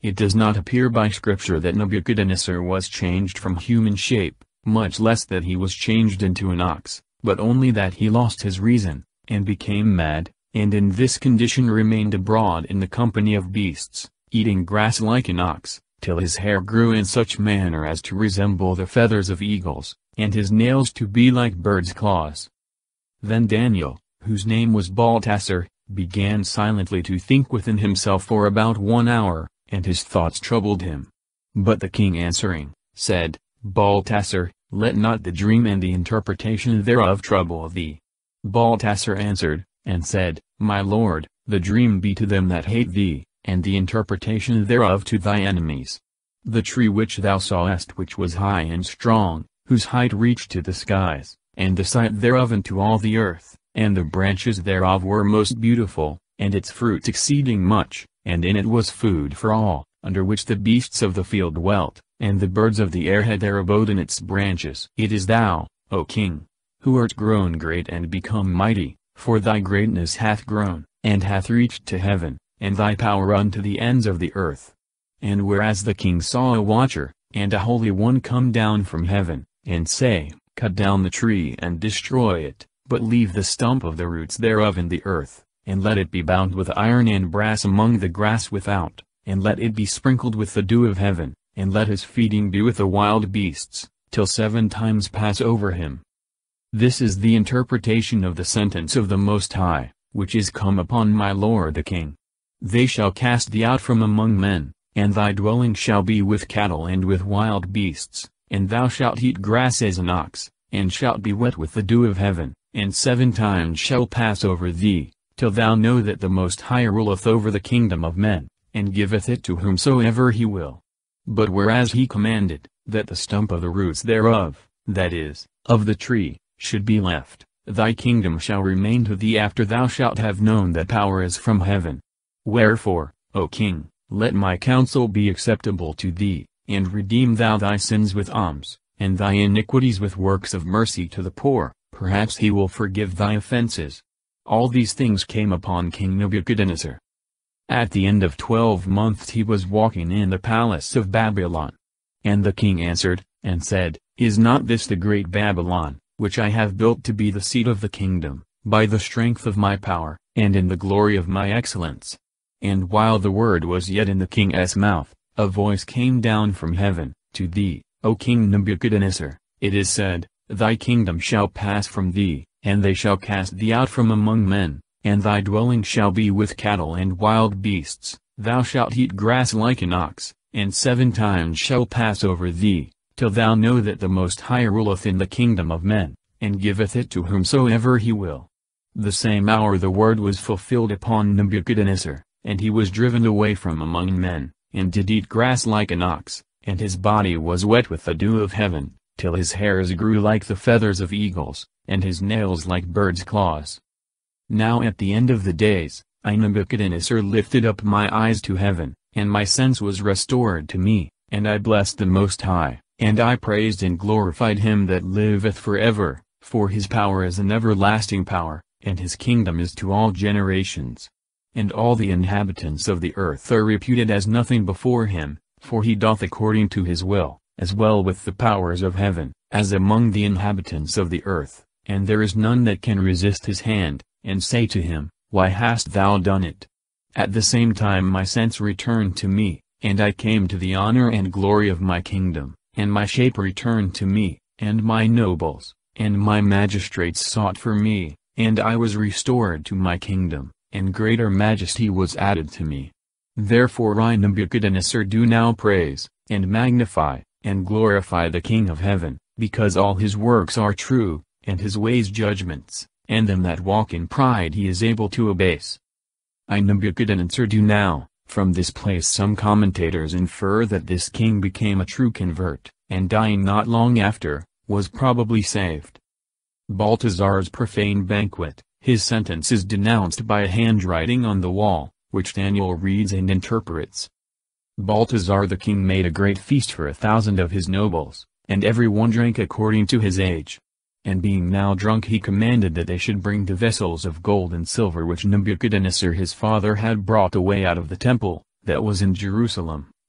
[SPEAKER 4] It does not appear by Scripture that Nebuchadnezzar was changed from human shape, much less that he was changed into an ox, but only that he lost his reason, and became mad, and in this condition remained abroad in the company of beasts, eating grass like an ox, till his hair grew in such manner as to resemble the feathers of eagles, and his nails to be like birds' claws. Then Daniel, whose name was Baltasar, began silently to think within himself for about 1 hour, and his thoughts troubled him. But the king answering, said, Baltasar, let not the dream and the interpretation thereof trouble thee. Baltasar answered, and said, My lord, the dream be to them that hate thee, and the interpretation thereof to thy enemies. The tree which thou sawest, which was high and strong, whose height reached to the skies, and the sight thereof unto all the earth, and the branches thereof were most beautiful, and its fruits exceeding much, and in it was food for all, under which the beasts of the field dwelt, and the birds of the air had their abode in its branches. It is thou, O king, who art grown great and become mighty, for thy greatness hath grown, and hath reached to heaven, and thy power unto the ends of the earth. And whereas the king saw a watcher, and a holy one come down from heaven, and say, Cut down the tree and destroy it, but leave the stump of the roots thereof in the earth, and let it be bound with iron and brass among the grass without, and let it be sprinkled with the dew of heaven, and let his feeding be with the wild beasts, till 7 times pass over him. This is the interpretation of the sentence of the Most High, which is come upon my lord the king. They shall cast thee out from among men, and thy dwelling shall be with cattle and with wild beasts, and thou shalt eat grass as an ox, and shalt be wet with the dew of heaven, and 7 times shall pass over thee, till thou know that the Most High ruleth over the kingdom of men, and giveth it to whomsoever he will. But whereas he commanded, that the stump of the roots thereof, that is, of the tree, should be left, thy kingdom shall remain to thee after thou shalt have known that power is from heaven. Wherefore, O king, let my counsel be acceptable to thee, and redeem thou thy sins with alms, and thy iniquities with works of mercy to the poor, perhaps he will forgive thy offenses. All these things came upon King Nebuchadnezzar. At the end of 12 months he was walking in the palace of Babylon. And the king answered, and said, Is not this the great Babylon, which I have built to be the seat of the kingdom, by the strength of my power, and in the glory of my excellence? And while the word was yet in the king's mouth, a voice came down from heaven, To thee, O King Nebuchadnezzar, it is said, Thy kingdom shall pass from thee, and they shall cast thee out from among men, and thy dwelling shall be with cattle and wild beasts. Thou shalt eat grass like an ox, and 7 times shall pass over thee, till thou know that the Most High ruleth in the kingdom of men, and giveth it to whomsoever he will. The same hour the word was fulfilled upon Nebuchadnezzar, and he was driven away from among men, and did eat grass like an ox, and his body was wet with the dew of heaven, till his hairs grew like the feathers of eagles, and his nails like birds' claws. Now at the end of the days, I Nebuchadnezzar lifted up my eyes to heaven, and my sense was restored to me, and I blessed the Most High, and I praised and glorified him that liveth forever, for his power is an everlasting power, and his kingdom is to all generations. And all the inhabitants of the earth are reputed as nothing before him, for he doth according to his will, as well with the powers of heaven, as among the inhabitants of the earth, and there is none that can resist his hand, and say to him, Why hast thou done it? At the same time my sense returned to me, and I came to the honor and glory of my kingdom, and my shape returned to me, and my nobles, and my magistrates sought for me, and I was restored to my kingdom, and greater majesty was added to me. Therefore I Nebuchadnezzar do now praise, and magnify, and glorify the King of heaven, because all his works are true, and his ways judgments, and them that walk in pride he is able to abase. I Nebuchadnezzar do now, from this place some commentators infer that this king became a true convert, and dying not long after, was probably saved. Balthazar's profane banquet, his sentence is denounced by a handwriting on the wall, which Daniel reads and interprets. Balthazar the king made a great feast for 1,000 of his nobles, and every one drank according to his age. And being now drunk he commanded that they should bring the vessels of gold and silver which Nebuchadnezzar his father had brought away out of the temple, that was in Jerusalem,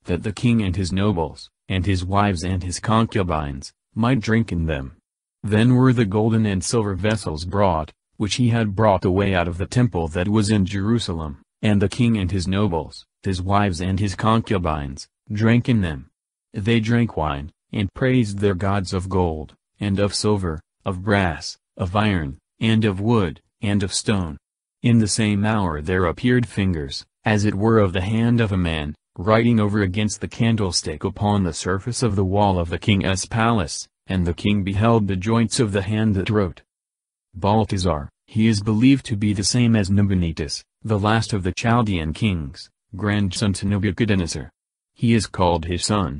[SPEAKER 4] that the king and his nobles, and his wives and his concubines, might drink in them. Then were the golden and silver vessels brought, which he had brought away out of the temple that was in Jerusalem, and the king and his nobles, his wives and his concubines, drank in them. They drank wine, and praised their gods of gold, and of silver, of brass, of iron, and of wood, and of stone. In the same hour there appeared fingers, as it were of the hand of a man, writing over against the candlestick upon the surface of the wall of the king's palace, and the king beheld the joints of the hand that wrote. Balthasar, he is believed to be the same as Nabonidus, the last of the Chaldean kings, grandson to Nebuchadnezzar. He is called his son,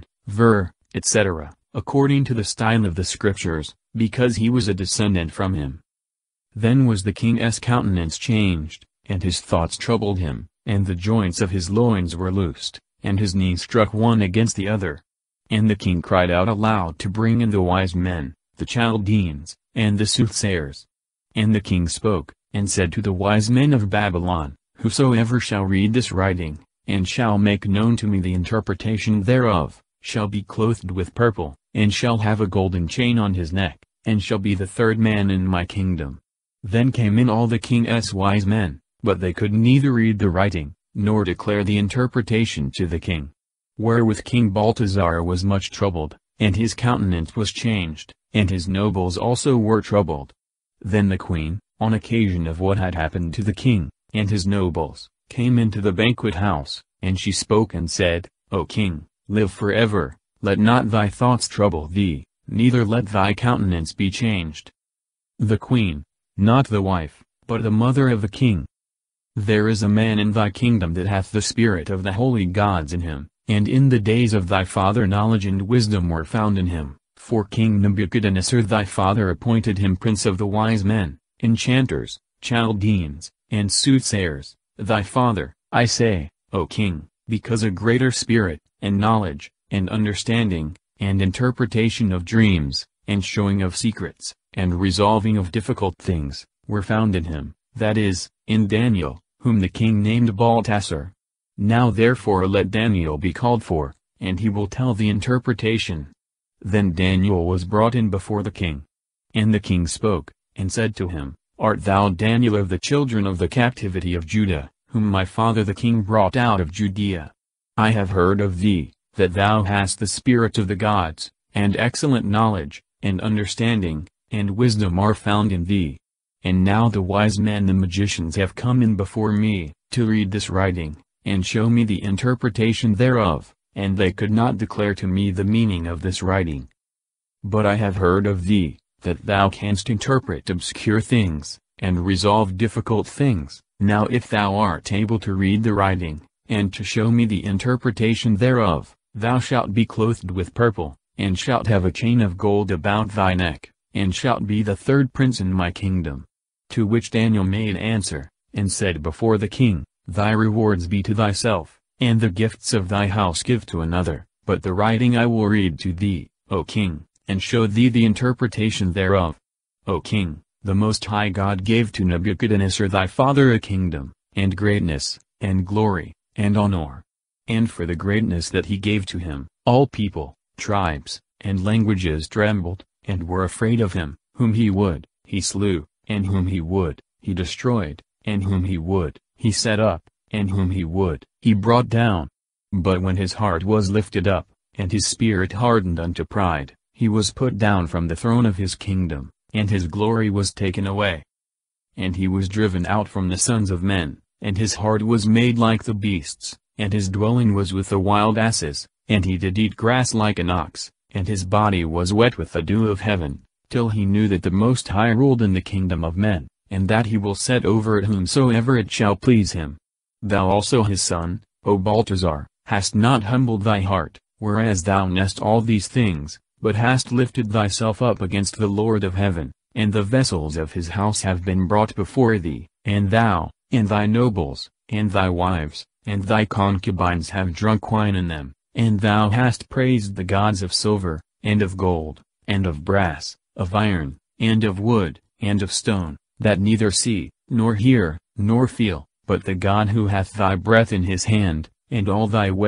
[SPEAKER 4] etc., according to the style of the scriptures, because he was a descendant from him. Then was the king's countenance changed, and his thoughts troubled him, and the joints of his loins were loosed, and his knees struck one against the other. And the king cried out aloud to bring in the wise men, the Chaldeans, and the soothsayers. And the king spoke, and said to the wise men of Babylon, Whosoever shall read this writing, and shall make known to me the interpretation thereof, shall be clothed with purple, and shall have a golden chain on his neck, and shall be the third man in my kingdom. Then came in all the king's wise men, but they could neither read the writing, nor declare the interpretation to the king. Wherewith King Balthasar was much troubled, and his countenance was changed, and his nobles also were troubled. Then the queen, on occasion of what had happened to the king, and his nobles, came into the banquet house, and she spoke and said, O king, live forever, let not thy thoughts trouble thee, neither let thy countenance be changed. The queen, not the wife, but the mother of the king. There is a man in thy kingdom that hath the spirit of the holy gods in him, and in the days of thy father knowledge and wisdom were found in him, for King Nebuchadnezzar thy father appointed him prince of the wise men, enchanters, Chaldeans, and soothsayers. Thy father, I say, O king, because a greater spirit, and knowledge, and understanding, and interpretation of dreams, and showing of secrets, and resolving of difficult things, were found in him, that is, in Daniel, whom the king named Balthasar. Now therefore let Daniel be called for, and he will tell the interpretation. Then Daniel was brought in before the king. And the king spoke, and said to him, Art thou Daniel of the children of the captivity of Judah, whom my father the king brought out of Judea? I have heard of thee, that thou hast the spirit of the gods, and excellent knowledge, and understanding, and wisdom are found in thee. And now the wise men the magicians have come in before me, to read this writing, and show me the interpretation thereof, and they could not declare to me the meaning of this writing. But I have heard of thee, that thou canst interpret obscure things, and resolve difficult things. Now if thou art able to read the writing, and to show me the interpretation thereof, thou shalt be clothed with purple, and shalt have a chain of gold about thy neck, and shalt be the third prince in my kingdom. To which Daniel made answer, and said before the king, Thy rewards be to thyself, and the gifts of thy house give to another, but the writing I will read to thee, O king, and show thee the interpretation thereof. O king, the Most High God gave to Nebuchadnezzar thy father a kingdom, and greatness, and glory, and honor. And for the greatness that he gave to him, all people, tribes, and languages trembled, and were afraid of him. Whom he would, he slew, and whom he would, he destroyed, and whom he would, he set up, and whom he would, he brought down. But when his heart was lifted up, and his spirit hardened unto pride, he was put down from the throne of his kingdom, and his glory was taken away. And he was driven out from the sons of men, and his heart was made like the beasts, and his dwelling was with the wild asses, and he did eat grass like an ox, and his body was wet with the dew of heaven, till he knew that the Most High ruled in the kingdom of men, and that he will set over it whomsoever it shall please him. Thou also his son, O Balthasar, hast not humbled thy heart, whereas thou knowest all these things, but hast lifted thyself up against the Lord of heaven, and the vessels of his house have been brought before thee, and thou, and thy nobles, and thy wives, and thy concubines have drunk wine in them, and thou hast praised the gods of silver, and of gold, and of brass, of iron, and of wood, and of stone, that neither see, nor hear, nor feel, but the God who hath thy breath in his hand, and all thy ways,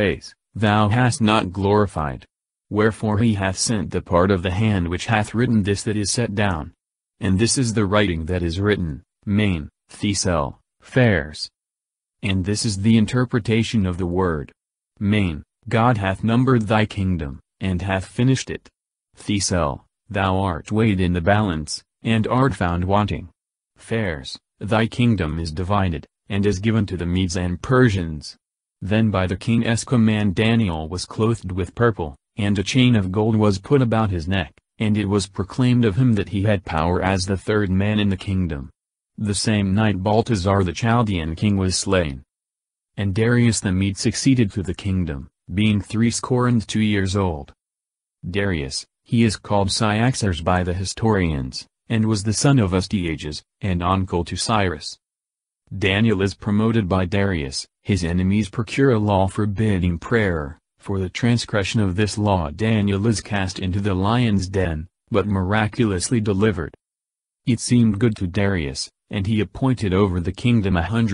[SPEAKER 4] thou hast not glorified. Wherefore he hath sent the part of the hand which hath written this that is set down. And this is the writing that is written, main, thesel, fares. And this is the interpretation of the word. Main, God hath numbered thy kingdom, and hath finished it. Thesel, thou art weighed in the balance, and art found wanting. Fares, thy kingdom is divided, and is given to the Medes and Persians. Then by the king's command Daniel was clothed with purple, and a chain of gold was put about his neck, and it was proclaimed of him that he had power as the third man in the kingdom. The same night Baltasar the Chaldean king was slain. And Darius the Mede succeeded to the kingdom, being 62 years old. Darius, he is called Cyaxares by the historians, and was the son of Astyages, and uncle to Cyrus. Daniel is promoted by Darius. His enemies procure a law forbidding prayer. For the transgression of this law Daniel is cast into the lion's den, but miraculously delivered. It seemed good to Darius, and he appointed over the kingdom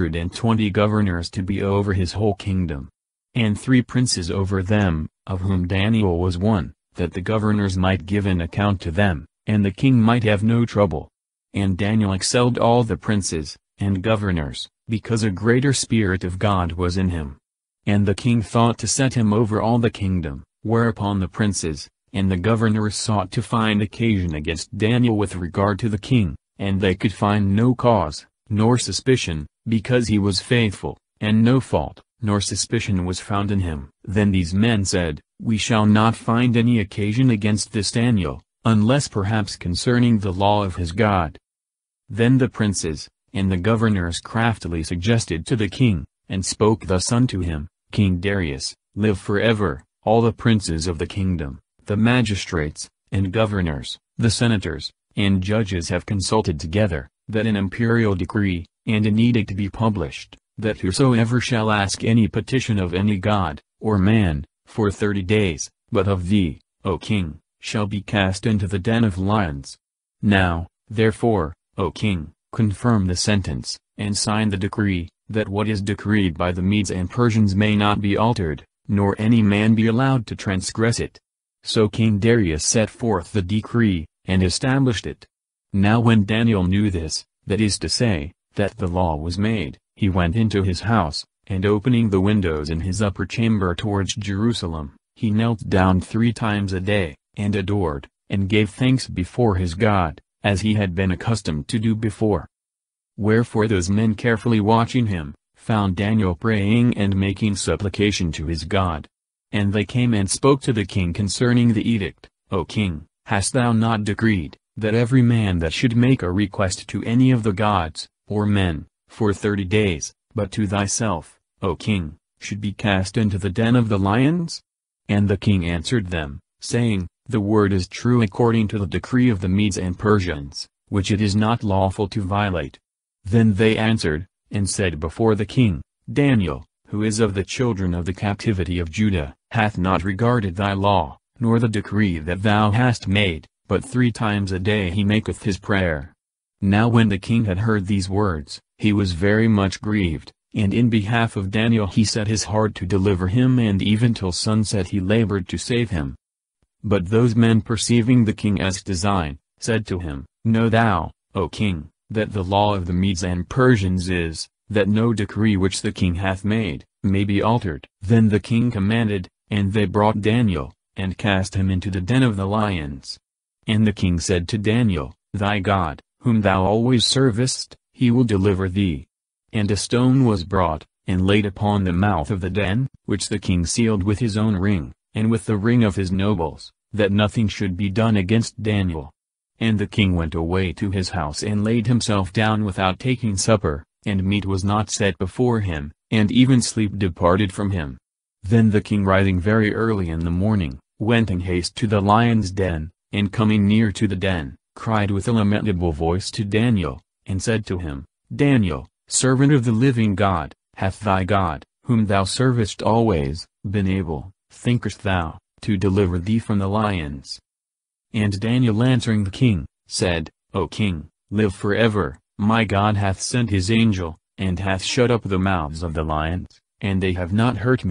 [SPEAKER 4] 120 governors to be over his whole kingdom. And 3 princes over them, of whom Daniel was one, that the governors might give an account to them, and the king might have no trouble. And Daniel excelled all the princes, and governors, because a greater spirit of God was in him. And the king thought to set him over all the kingdom, whereupon the princes, and the governors sought to find occasion against Daniel with regard to the king, and they could find no cause, nor suspicion, because he was faithful, and no fault, nor suspicion was found in him. Then these men said, We shall not find any occasion against this Daniel, unless perhaps concerning the law of his God. Then the princes, and the governors craftily suggested to the king, and spoke thus unto him, King Darius, live forever, all the princes of the kingdom, the magistrates, and governors, the senators, and judges have consulted together, that an imperial decree, and an edict be published, that whosoever shall ask any petition of any god, or man, for 30 days, but of thee, O king, shall be cast into the den of lions. Now, therefore, O king, confirm the sentence, and sign the decree, that what is decreed by the Medes and Persians may not be altered, nor any man be allowed to transgress it. So King Darius set forth the decree, and established it. Now when Daniel knew this, that is to say, that the law was made, he went into his house, and opening the windows in his upper chamber towards Jerusalem, he knelt down 3 times a day, and adored, and gave thanks before his God, as he had been accustomed to do before. Wherefore those men carefully watching him, found Daniel praying and making supplication to his God. And they came and spoke to the king concerning the edict, O king, hast thou not decreed, that every man that should make a request to any of the gods, or men, for 30 days, but to thyself, O king, should be cast into the den of the lions? And the king answered them, saying, The word is true according to the decree of the Medes and Persians, which it is not lawful to violate. Then they answered, and said before the king, Daniel, who is of the children of the captivity of Judah, hath not regarded thy law, nor the decree that thou hast made, but 3 times a day he maketh his prayer. Now when the king had heard these words, he was very much grieved, and in behalf of Daniel he set his heart to deliver him, and even till sunset he labored to save him. But those men perceiving the king's design, said to him, Know thou, O king, that the law of the Medes and Persians is, that no decree which the king hath made, may be altered. Then the king commanded, and they brought Daniel, and cast him into the den of the lions. And the king said to Daniel, Thy God, whom thou always servest, he will deliver thee. And a stone was brought, and laid upon the mouth of the den, which the king sealed with his own ring, and with the ring of his nobles, that nothing should be done against Daniel. And the king went away to his house and laid himself down without taking supper, and meat was not set before him, and even sleep departed from him. Then the king, rising very early in the morning, went in haste to the lion's den, and coming near to the den, cried with a lamentable voice to Daniel, and said to him, Daniel, servant of the living God, hath thy God, whom thou servest always, been able, thinkest thou, to deliver thee from the lions? And Daniel answering the king, said, O king, live forever, my God hath sent his angel, and hath shut up the mouths of the lions, and they have not hurt me,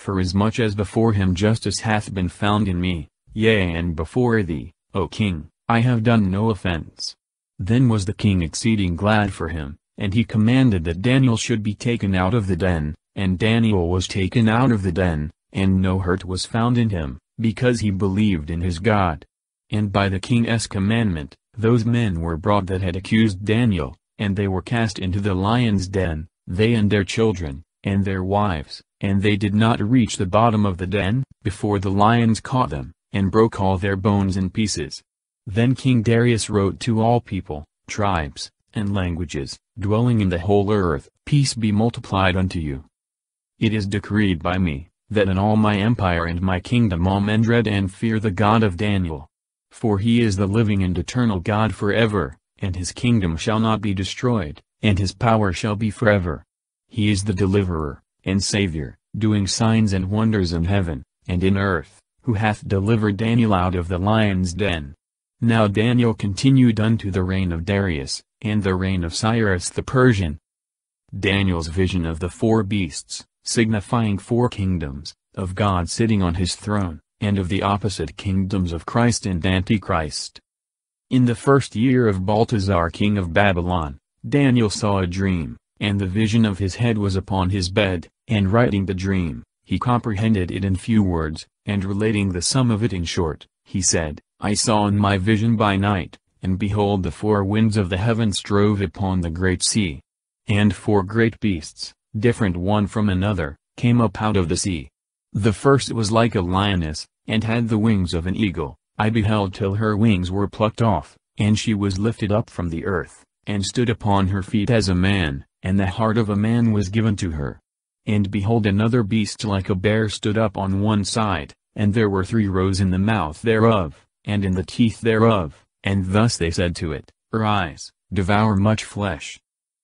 [SPEAKER 4] forasmuch as before him justice hath been found in me, yea and before thee, O king, I have done no offense. Then was the king exceeding glad for him, and he commanded that Daniel should be taken out of the den, and Daniel was taken out of the den, and no hurt was found in him, because he believed in his God. And by the king's commandment, those men were brought that had accused Daniel, and they were cast into the lion's den, they and their children, and their wives, and they did not reach the bottom of the den, before the lions caught them, and broke all their bones in pieces. Then King Darius wrote to all people, tribes, and languages, dwelling in the whole earth, peace be multiplied unto you. It is decreed by me, that in all my empire and my kingdom all men dread and fear the God of Daniel. For he is the living and eternal God forever, and his kingdom shall not be destroyed, and his power shall be forever. He is the deliverer, and Savior, doing signs and wonders in heaven, and in earth, who hath delivered Daniel out of the lion's den. Now Daniel continued unto the reign of Darius, and the reign of Cyrus the Persian. Daniel's vision of the four beasts, signifying four kingdoms, of God sitting on his throne, and of the opposite kingdoms of Christ and Antichrist. In the first year of Baltasar king of Babylon, Daniel saw a dream, and the vision of his head was upon his bed, and writing the dream, he comprehended it in few words, and relating the sum of it in short, he said, I saw in my vision by night, and behold the four winds of the heaven strove upon the great sea. And four great beasts, different one from another, came up out of the sea. The first was like a lioness, and had the wings of an eagle. I beheld till her wings were plucked off, and she was lifted up from the earth, and stood upon her feet as a man, and the heart of a man was given to her. And behold another beast like a bear stood up on one side, and there were 3 rows in the mouth thereof, and in the teeth thereof, and thus they said to it, Arise, devour much flesh.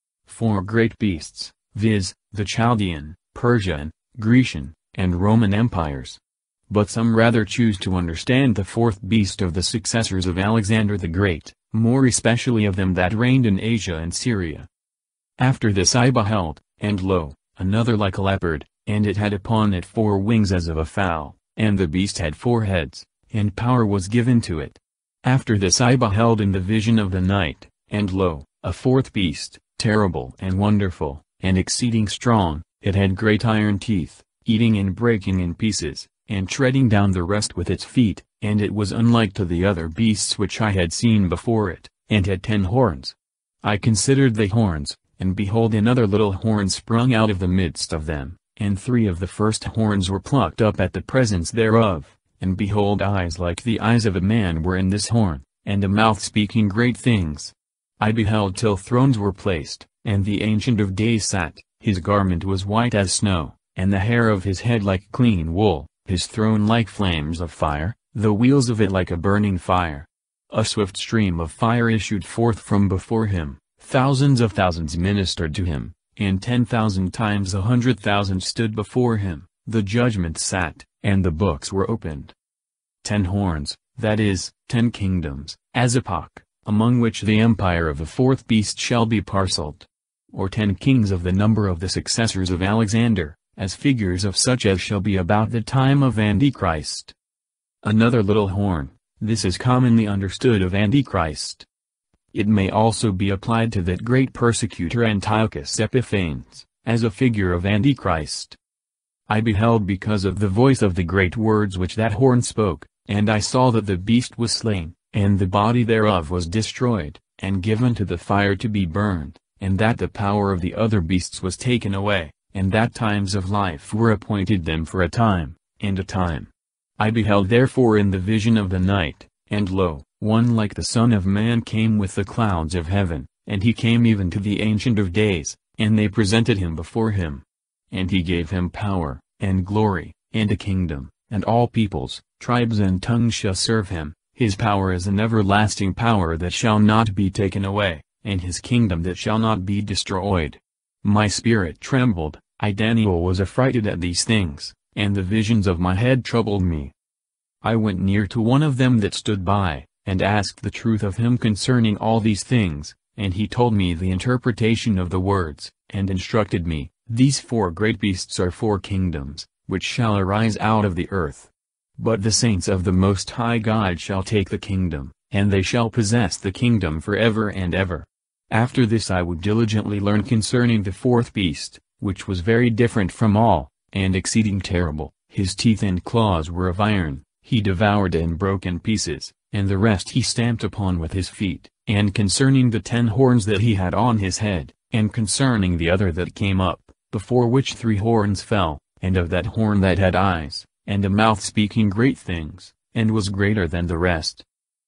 [SPEAKER 4] 4 great beasts, viz., the Chaldean, Persian, Grecian, and Roman empires. But some rather choose to understand the 4th beast of the successors of Alexander the Great, more especially of them that reigned in Asia and Syria. After this I beheld, and lo, another like a leopard, and it had upon it 4 wings as of a fowl, and the beast had 4 heads, and power was given to it. After this I beheld in the vision of the night, and lo, a 4th beast, terrible and wonderful, and exceeding strong, it had great iron teeth, eating and breaking in pieces, and treading down the rest with its feet, and it was unlike to the other beasts which I had seen before it, and had 10 horns. I considered the horns, and behold another little horn sprung out of the midst of them, and 3 of the first horns were plucked up at the presence thereof, and behold eyes like the eyes of a man were in this horn, and a mouth speaking great things. I beheld till thrones were placed, and the Ancient of Days sat, his garment was white as snow, and the hair of his head like clean wool, his throne like flames of fire, the wheels of it like a burning fire. A swift stream of fire issued forth from before him, thousands of thousands ministered to him, and 10,000 times 100,000 stood before him. The judgment sat, and the books were opened. 10 horns, that is, 10 kingdoms, as epoch, among which the empire of the 4th beast shall be parcelled. Or 10 kings of the number of the successors of Alexander, as figures of such as shall be about the time of Antichrist. Another little horn, this is commonly understood of Antichrist. It may also be applied to that great persecutor Antiochus Epiphanes, as a figure of Antichrist. I beheld because of the voice of the great words which that horn spoke, and I saw that the beast was slain, and the body thereof was destroyed, and given to the fire to be burned, and that the power of the other beasts was taken away, and that times of life were appointed them for a time, and a time. I beheld therefore in the vision of the night, and lo, one like the Son of Man came with the clouds of heaven, and he came even to the Ancient of Days, and they presented him before him. And he gave him power, and glory, and a kingdom, and all peoples, tribes and tongues shall serve him. His power is an everlasting power that shall not be taken away, and his kingdom that shall not be destroyed. My spirit trembled, I Daniel was affrighted at these things, and the visions of my head troubled me. I went near to one of them that stood by, and asked the truth of him concerning all these things, and he told me the interpretation of the words, and instructed me. These 4 great beasts are 4 kingdoms, which shall arise out of the earth. But the saints of the Most High God shall take the kingdom, and they shall possess the kingdom forever and ever. After this I would diligently learn concerning the fourth beast, which was very different from all, and exceeding terrible. His teeth and claws were of iron, he devoured and broke in pieces, and the rest he stamped upon with his feet. And concerning the 10 horns that he had on his head, and concerning the other that came up, before which 3 horns fell, and of that horn that had eyes, and a mouth speaking great things, and was greater than the rest.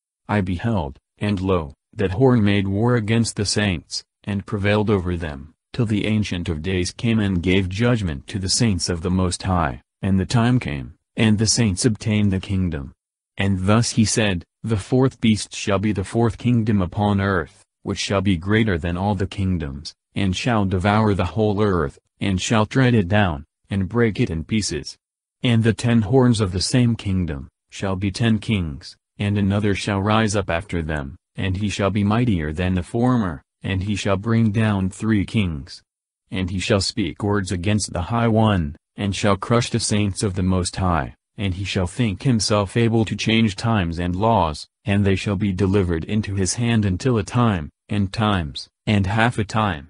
[SPEAKER 4] I beheld, and lo, that horn made war against the saints, and prevailed over them, till the Ancient of Days came and gave judgment to the saints of the Most High, and the time came, and the saints obtained the kingdom. And thus he said, the fourth beast shall be the fourth kingdom upon earth, which shall be greater than all the kingdoms, and shall devour the whole earth, and shall tread it down, and break it in pieces. And the 10 horns of the same kingdom shall be 10 kings, and another shall rise up after them, and he shall be mightier than the former, and he shall bring down 3 kings. And he shall speak words against the High One, and shall crush the saints of the Most High. And he shall think himself able to change times and laws, and they shall be delivered into his hand until a time, and times, and half a time.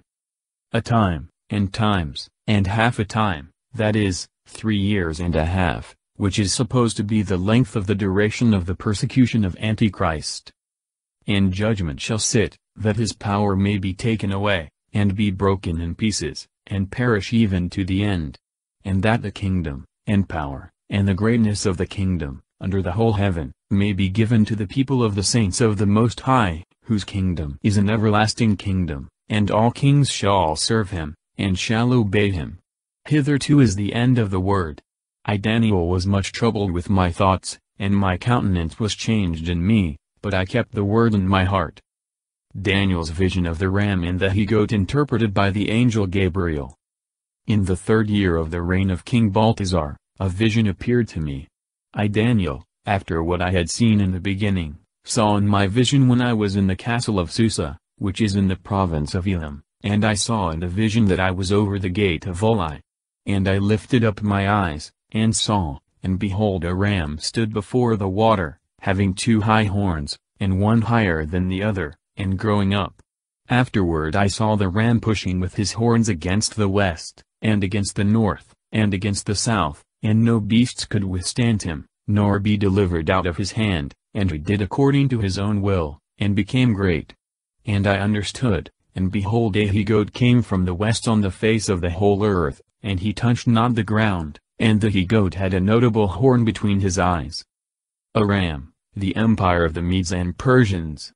[SPEAKER 4] A time, and times, and half a time, that is, 3 years and a half, which is supposed to be the length of the duration of the persecution of Antichrist. And judgment shall sit, that his power may be taken away, and be broken in pieces, and perish even to the end. And that the kingdom, and power, and the greatness of the kingdom, under the whole heaven, may be given to the people of the saints of the Most High, whose kingdom is an everlasting kingdom, and all kings shall serve him, and shall obey him. Hitherto is the end of the word. I Daniel was much troubled with my thoughts, and my countenance was changed in me, but I kept the word in my heart. Daniel's vision of the ram and the he-goat interpreted by the angel Gabriel. In the 3rd year of the reign of King Balthasar, a vision appeared to me. I Daniel, after what I had seen in the beginning, saw in my vision when I was in the castle of Susa, which is in the province of Elam, and I saw in the vision that I was over the gate of Ulai. And I lifted up my eyes, and saw, and behold a ram stood before the water, having 2 high horns, and one higher than the other, and growing up. Afterward I saw the ram pushing with his horns against the west, and against the north, and against the south, and no beasts could withstand him, nor be delivered out of his hand, and he did according to his own will, and became great. And I understood, and behold a he-goat came from the west on the face of the whole earth, and he touched not the ground, and the he-goat had a notable horn between his eyes. A ram, the empire of the Medes and Persians.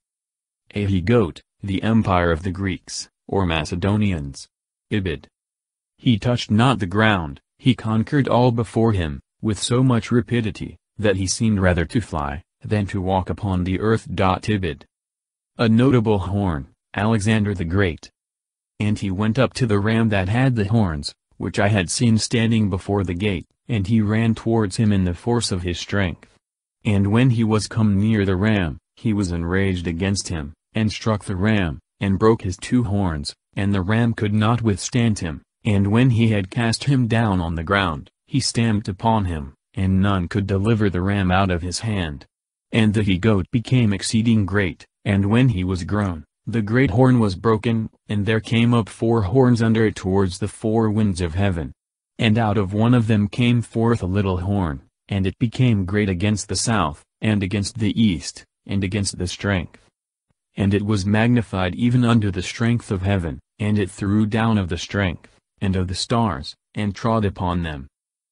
[SPEAKER 4] A he-goat, the empire of the Greeks, or Macedonians. Ibid. He touched not the ground, he conquered all before him, with so much rapidity, that he seemed rather to fly, than to walk upon the earth. Ibid. A notable horn, Alexander the Great. And he went up to the ram that had the horns, which I had seen standing before the gate, and he ran towards him in the force of his strength. And when he was come near the ram, he was enraged against him, and struck the ram, and broke his 2 horns, and the ram could not withstand him. And when he had cast him down on the ground, he stamped upon him, and none could deliver the ram out of his hand. And the he-goat became exceeding great, and when he was grown, the great horn was broken, and there came up 4 horns under it towards the 4 winds of heaven. And out of one of them came forth a little horn, and it became great against the south, and against the east, and against the strength. And it was magnified even unto the strength of heaven, and it threw down of the strength, and of the stars, and trod upon them.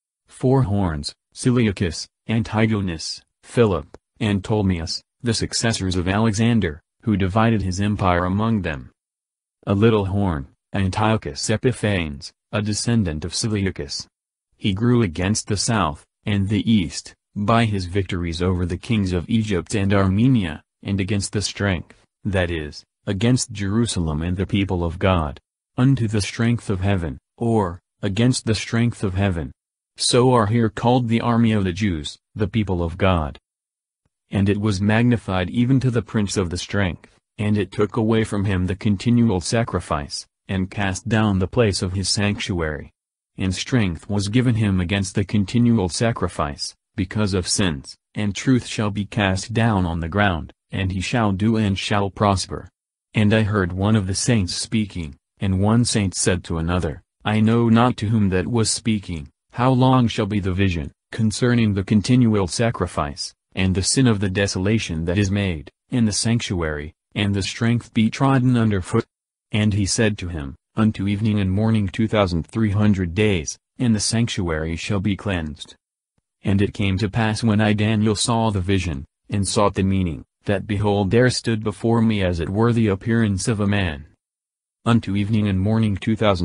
[SPEAKER 4] 4 horns, Seleucus, Antigonus, Philip, and Ptolemaeus, the successors of Alexander, who divided his empire among them. A little horn, Antiochus Epiphanes, a descendant of Seleucus. He grew against the south, and the east, by his victories over the kings of Egypt and Armenia, and against the strength, that is, against Jerusalem and the people of God, unto the strength of heaven, or, against the strength of heaven. So are here called the army of the Jews, the people of God. And it was magnified even to the prince of the strength, and it took away from him the continual sacrifice, and cast down the place of his sanctuary. and strength was given him against the continual sacrifice, because of sins, and truth shall be cast down on the ground, and he shall do and shall prosper. And I heard one of the saints speaking, and one saint said to another, I know not to whom that was speaking, how long shall be the vision, concerning the continual sacrifice, and the sin of the desolation that is made, in the sanctuary, and the strength be trodden under foot? And he said to him, Unto evening and morning 2300 days, and the sanctuary shall be cleansed. And it came to pass when I Daniel saw the vision, and sought the meaning, that behold there stood before me as it were the appearance of a man. Unto evening and morning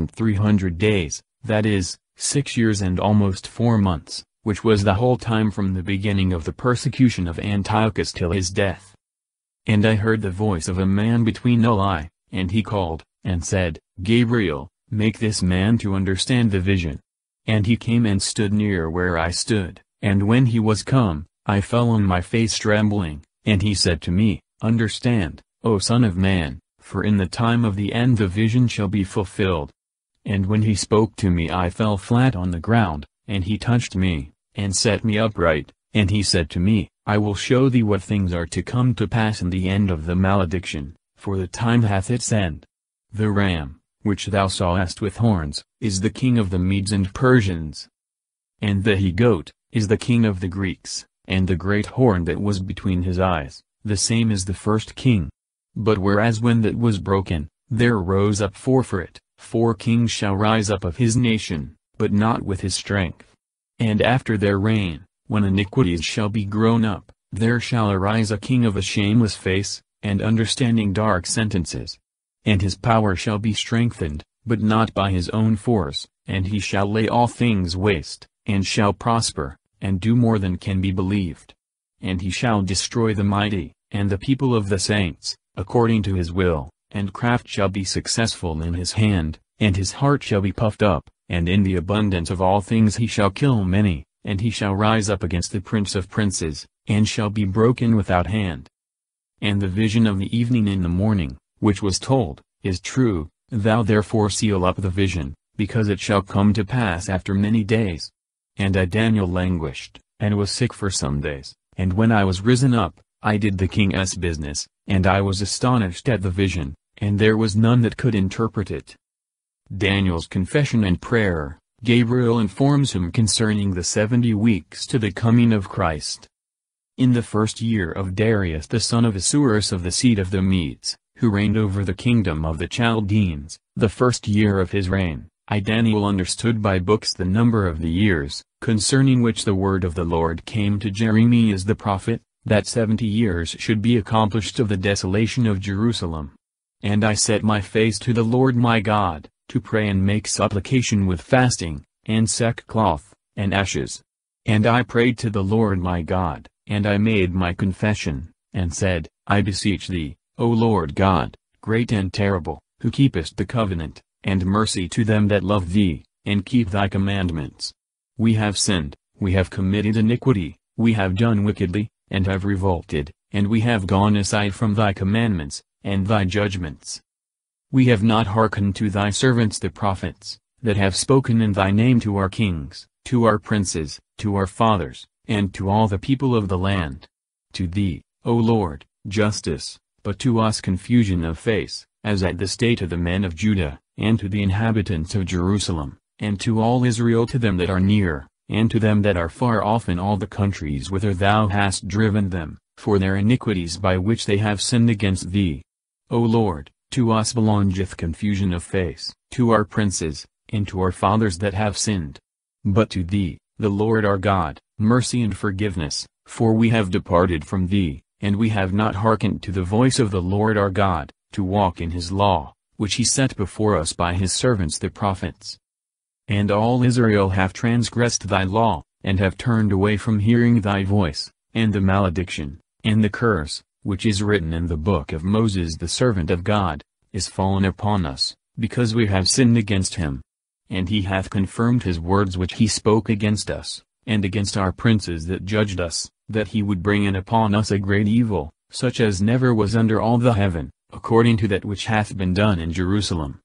[SPEAKER 4] 2300 days, that is, 6 years and almost 4 months, which was the whole time from the beginning of the persecution of Antiochus till his death. And I heard the voice of a man between Uli, and he called, and said, Gabriel, make this man to understand the vision. And he came and stood near where I stood, and when he was come, I fell on my face trembling, and he said to me, Understand, O Son of Man, for in the time of the end the vision shall be fulfilled. And when he spoke to me I fell flat on the ground, and he touched me, and set me upright, and he said to me, I will show thee what things are to come to pass in the end of the malediction, for the time hath its end. The ram, which thou sawest with horns, is the king of the Medes and Persians. And the he-goat, is the king of the Greeks, and the great horn that was between his eyes, the same is the first king. But whereas when that was broken, there rose up for it, 4 kings shall rise up of his nation, but not with his strength. And after their reign, when iniquities shall be grown up, there shall arise a king of a shameless face, and understanding dark sentences. And his power shall be strengthened, but not by his own force, and he shall lay all things waste, and shall prosper, and do more than can be believed. And he shall destroy the mighty, and the people of the saints, according to his will, and craft shall be successful in his hand, and his heart shall be puffed up, and in the abundance of all things he shall kill many, and he shall rise up against the prince of princes, and shall be broken without hand. And the vision of the evening and the morning, which was told, is true, thou therefore seal up the vision, because it shall come to pass after many days. And I Daniel languished, and was sick for some days, and when I was risen up, I did the king's business, and I was astonished at the vision, and there was none that could interpret it. Daniel's confession and prayer. Gabriel informs him concerning the 70 weeks to the coming of Christ. In the 1st year of Darius the son of Ahasuerus of the seed of the Medes, who reigned over the kingdom of the Chaldeans, the 1st year of his reign, I Daniel understood by books the number of the years, concerning which the word of the Lord came to Jeremias the prophet, that 70 years should be accomplished of the desolation of Jerusalem. And I set my face to the Lord my God, to pray and make supplication with fasting, and sackcloth, and ashes. And I prayed to the Lord my God, and I made my confession, and said, I beseech thee, O Lord God, great and terrible, who keepest the covenant, and mercy to them that love thee, and keep thy commandments. We have sinned, we have committed iniquity, we have done wickedly, and have revolted, and we have gone aside from thy commandments, and thy judgments. We have not hearkened to thy servants the prophets, that have spoken in thy name to our kings, to our princes, to our fathers, and to all the people of the land. To thee, O Lord, justice, but to us confusion of face, as at the state of the men of Judah, and to the inhabitants of Jerusalem, and to all Israel, to them that are near, and to them that are far off in all the countries whither thou hast driven them, for their iniquities by which they have sinned against thee. O Lord, to us belongeth confusion of face, to our princes, and to our fathers that have sinned. But to thee, the Lord our God, mercy and forgiveness, for we have departed from thee, and we have not hearkened to the voice of the Lord our God, to walk in his law, which he set before us by his servants the prophets. And all Israel have transgressed thy law, and have turned away from hearing thy voice, and the malediction, and the curse, which is written in the book of Moses the servant of God, is fallen upon us, because we have sinned against him. And he hath confirmed his words which he spoke against us, and against our princes that judged us, that he would bring in upon us a great evil, such as never was under all the heaven, according to that which hath been done in Jerusalem.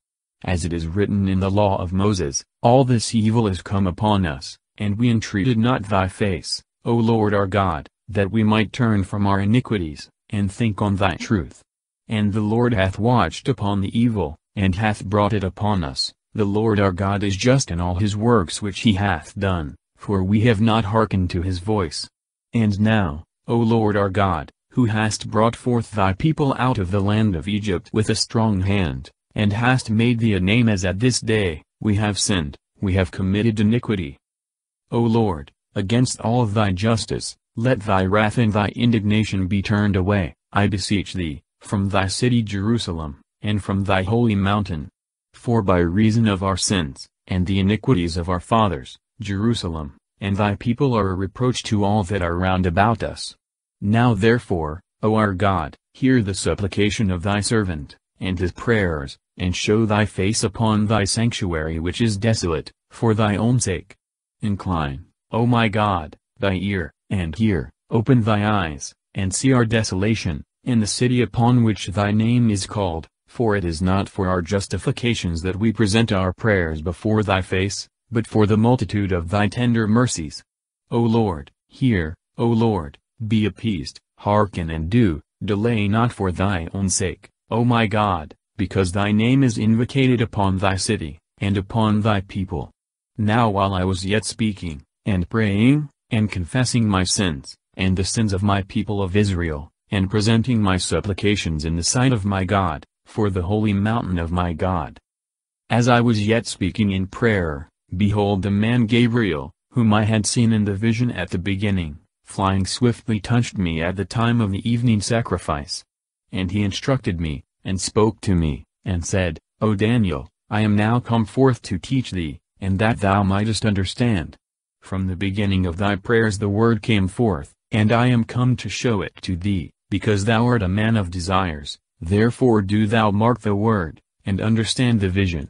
[SPEAKER 4] as it is written in the law of Moses, all this evil is come upon us, and we entreated not thy face, O Lord our God, that we might turn from our iniquities, and think on thy truth. And the Lord hath watched upon the evil, and hath brought it upon us. The Lord our God is just in all his works which he hath done, for we have not hearkened to his voice. And now, O Lord our God, who hast brought forth thy people out of the land of Egypt with a strong hand, and hast made thee a name as at this day, we have sinned, we have committed iniquity. O Lord, against all thy justice, let thy wrath and thy indignation be turned away, I beseech thee, from thy city Jerusalem, and from thy holy mountain. For by reason of our sins, and the iniquities of our fathers, Jerusalem, and thy people are a reproach to all that are round about us. Now therefore, O our God, hear the supplication of thy servant, and his prayers, and show thy face upon thy sanctuary which is desolate, for thy own sake. Incline, O my God, thy ear, and hear, open thy eyes, and see our desolation, in the city upon which thy name is called, for it is not for our justifications that we present our prayers before thy face, but for the multitude of thy tender mercies. O Lord, hear, O Lord, be appeased, hearken and do, delay not for thy own sake, O my God, because thy name is invocated upon thy city, and upon thy people. Now while I was yet speaking, and praying, and confessing my sins, and the sins of my people of Israel, and presenting my supplications in the sight of my God, for the holy mountain of my God. As I was yet speaking in prayer, behold the man Gabriel, whom I had seen in the vision at the beginning, flying swiftly touched me at the time of the evening sacrifice. And he instructed me, and spoke to me, and said, O Daniel, I am now come forth to teach thee, and that thou mightest understand. From the beginning of thy prayers the word came forth, and I am come to show it to thee, because thou art a man of desires, therefore do thou mark the word, and understand the vision.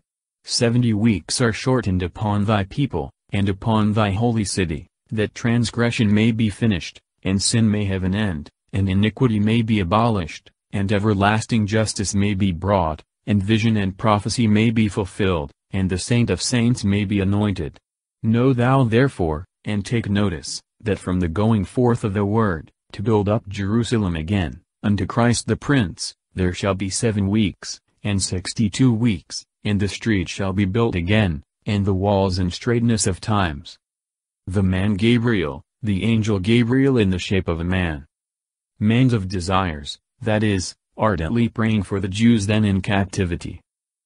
[SPEAKER 4] 70 weeks are shortened upon thy people, and upon thy holy city, that transgression may be finished, and sin may have an end, and iniquity may be abolished, and everlasting justice may be brought, and vision and prophecy may be fulfilled, and the saint of saints may be anointed. Know thou therefore, and take notice, that from the going forth of the word, to build up Jerusalem again, unto Christ the Prince, there shall be 7 weeks, and 62 weeks, and the street shall be built again, and the walls in straightness of times. The man Gabriel, the angel Gabriel in the shape of a man. Man's of desires, that is, ardently praying for the Jews then in captivity.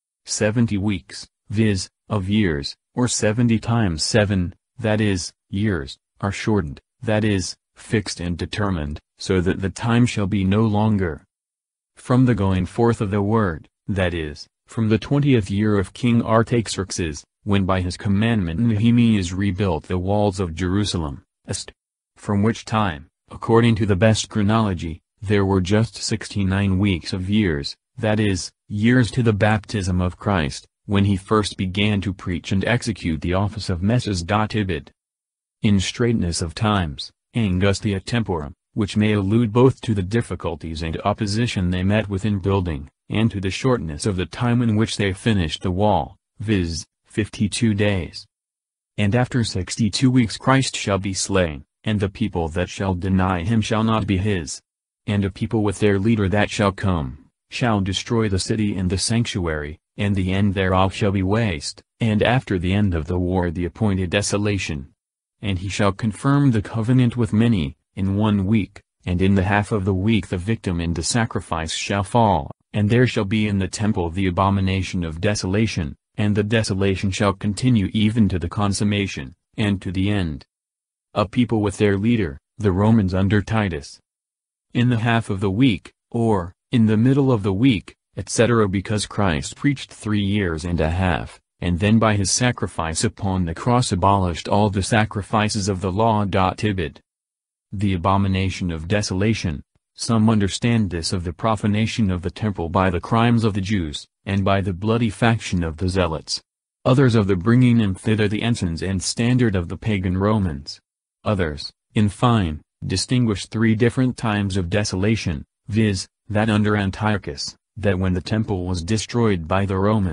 [SPEAKER 4] 70 weeks, viz., of years, or 70 times 7, that is, years, are shortened, that is, fixed and determined, so that the time shall be no longer. From the going forth of the word, that is, from the 20th year of King Artaxerxes, when by his commandment Nehemiah rebuilt the walls of Jerusalem, from which time, according to the best chronology, there were just 69 weeks of years, that is, years to the baptism of Christ, when he first began to preach and execute the office of Messias. In straightness of times, angustia temporum, which may allude both to the difficulties and opposition they met with in building, and to the shortness of the time in which they finished the wall, viz., 52 days. And after 62 weeks Christ shall be slain, and the people that shall deny him shall not be his. And a people with their leader that shall come, shall destroy the city and the sanctuary, and the end thereof shall be waste, and after the end of the war the appointed desolation. And he shall confirm the covenant with many, in 1 week, and in the half of the week the victim and the sacrifice shall fall, and there shall be in the temple the abomination of desolation, and the desolation shall continue even to the consummation, and to the end. A people with their leader, the Romans under Titus. In the half of the week, or, in the middle of the week, etc. because Christ preached 3 years and a half, and then by his sacrifice upon the cross abolished all the sacrifices of the law. The abomination of desolation, some understand this of the profanation of the temple by the crimes of the Jews, and by the bloody faction of the Zealots. Others of the bringing in thither the ensigns and standard of the pagan Romans. Others, in fine, distinguish 3 different times of desolation, viz., that under Antiochus, that when the temple was destroyed by the Romans,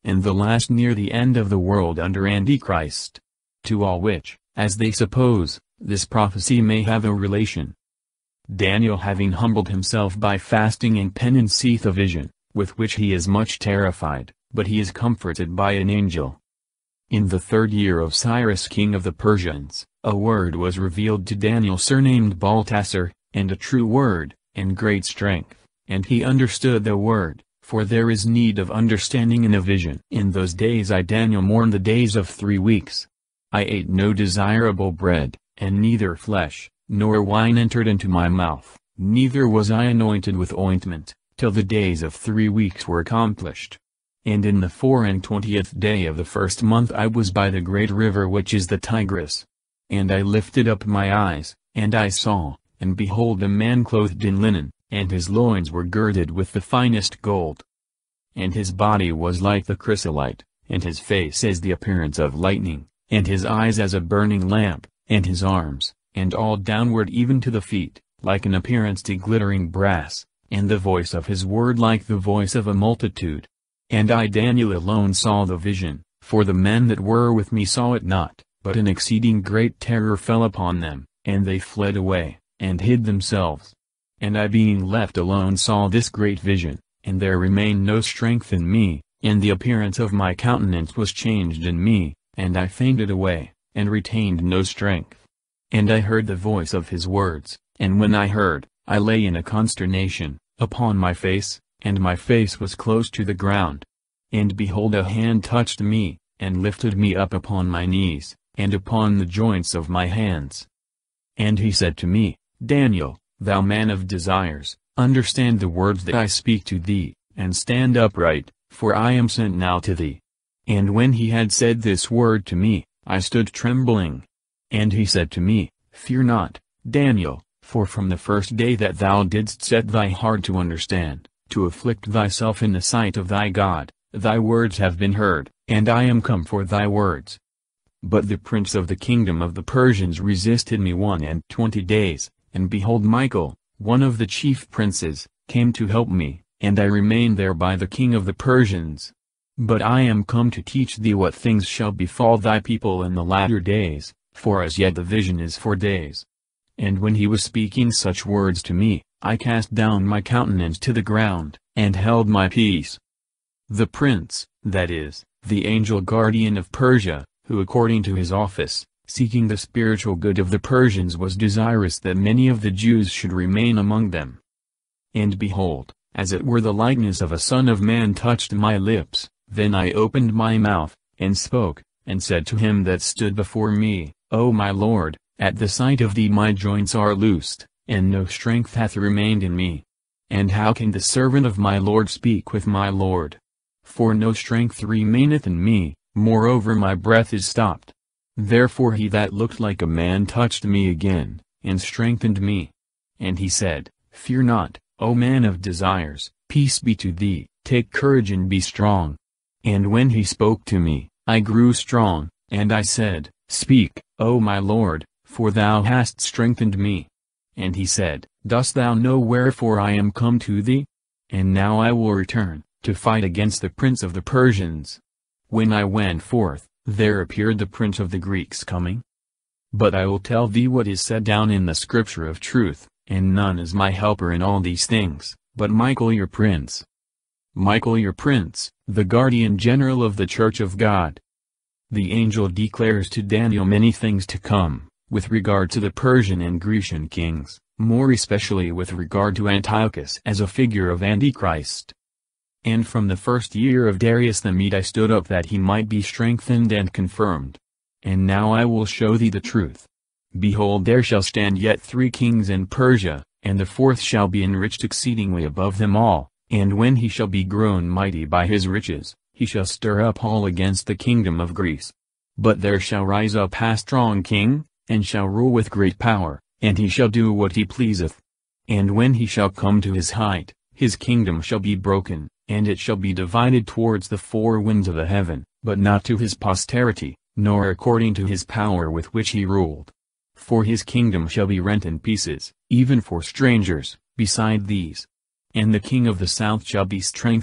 [SPEAKER 4] and the last near the end of the world under Antichrist. To all which, as they suppose, this prophecy may have a relation. Daniel, having humbled himself by fasting and penance, seeth a vision, with which he is much terrified, but he is comforted by an angel. In the 3rd year of Cyrus king of the Persians, a word was revealed to Daniel surnamed Baltasar, and a true word, and great strength, and he understood the word, for there is need of understanding in a vision. In those days I Daniel mourned the days of 3 weeks. I ate no desirable bread, and neither flesh, nor wine entered into my mouth, neither was I anointed with ointment, till the days of 3 weeks were accomplished. And in the 24th day of the 1st month I was by the great river which is the Tigris. And I lifted up my eyes, and I saw, and behold a man clothed in linen, and his loins were girded with the finest gold. And his body was like the chrysolite, and his face as the appearance of lightning, and his eyes as a burning lamp, and his arms, and all downward even to the feet, like an appearance to glittering brass, and the voice of his word like the voice of a multitude. And I Daniel alone saw the vision, for the men that were with me saw it not, but an exceeding great terror fell upon them, and they fled away, and hid themselves. And I being left alone saw this great vision, and there remained no strength in me, and the appearance of my countenance was changed in me, and I fainted away, and retained no strength. And I heard the voice of his words, and when I heard, I lay in a consternation, upon my face, and my face was close to the ground. And behold, a hand touched me, and lifted me up upon my knees, and upon the joints of my hands. And he said to me, Daniel, thou man of desires, understand the words that I speak to thee, and stand upright, for I am sent now to thee. And when he had said this word to me, I stood trembling. And he said to me, Fear not, Daniel, for from the first day that thou didst set thy heart to understand, to afflict thyself in the sight of thy God, thy words have been heard, and I am come for thy words. But the prince of the kingdom of the Persians resisted me 21 days, and behold, Michael, one of the chief princes, came to help me, and I remained there by the king of the Persians. But I am come to teach thee what things shall befall thy people in the latter days, for as yet the vision is for days. And when he was speaking such words to me, I cast down my countenance to the ground, and held my peace. The prince, that is, the angel guardian of Persia, who according to his office, seeking the spiritual good of the Persians, was desirous that many of the Jews should remain among them. And behold, as it were the likeness of a son of man touched my lips, then I opened my mouth, and spoke, and said to him that stood before me, O my Lord, at the sight of thee my joints are loosed, and no strength hath remained in me. And how can the servant of my Lord speak with my Lord? For no strength remaineth in me, moreover my breath is stopped. Therefore he that looked like a man touched me again, and strengthened me. And he said, Fear not, O man of desires, peace be to thee, take courage and be strong. And when he spoke to me, I grew strong, and I said, Speak, O my Lord, for thou hast strengthened me. And he said, Dost thou know wherefore I am come to thee? And now I will return, to fight against the prince of the Persians. When I went forth, there appeared the prince of the Greeks coming. But I will tell thee what is set down in the scripture of truth, and none is my helper in all these things, but Michael your prince. Michael your prince, the guardian general of the Church of God. The angel declares to Daniel many things to come, with regard to the Persian and Grecian kings, more especially with regard to Antiochus as a figure of Antichrist. And from the 1st year of Darius the Mede I stood up that he might be strengthened and confirmed. And now I will show thee the truth. Behold, there shall stand yet 3 kings in Persia, and the 4th shall be enriched exceedingly above them all, and when he shall be grown mighty by his riches, he shall stir up all against the kingdom of Greece. But there shall rise up a strong king, and shall rule with great power, and he shall do what he pleaseth. And when he shall come to his height, his kingdom shall be broken, and it shall be divided towards the 4 winds of the heaven, but not to his posterity, nor according to his power with which he ruled. For his kingdom shall be rent in pieces, even for strangers, beside these. And the king of the south shall be strengthened,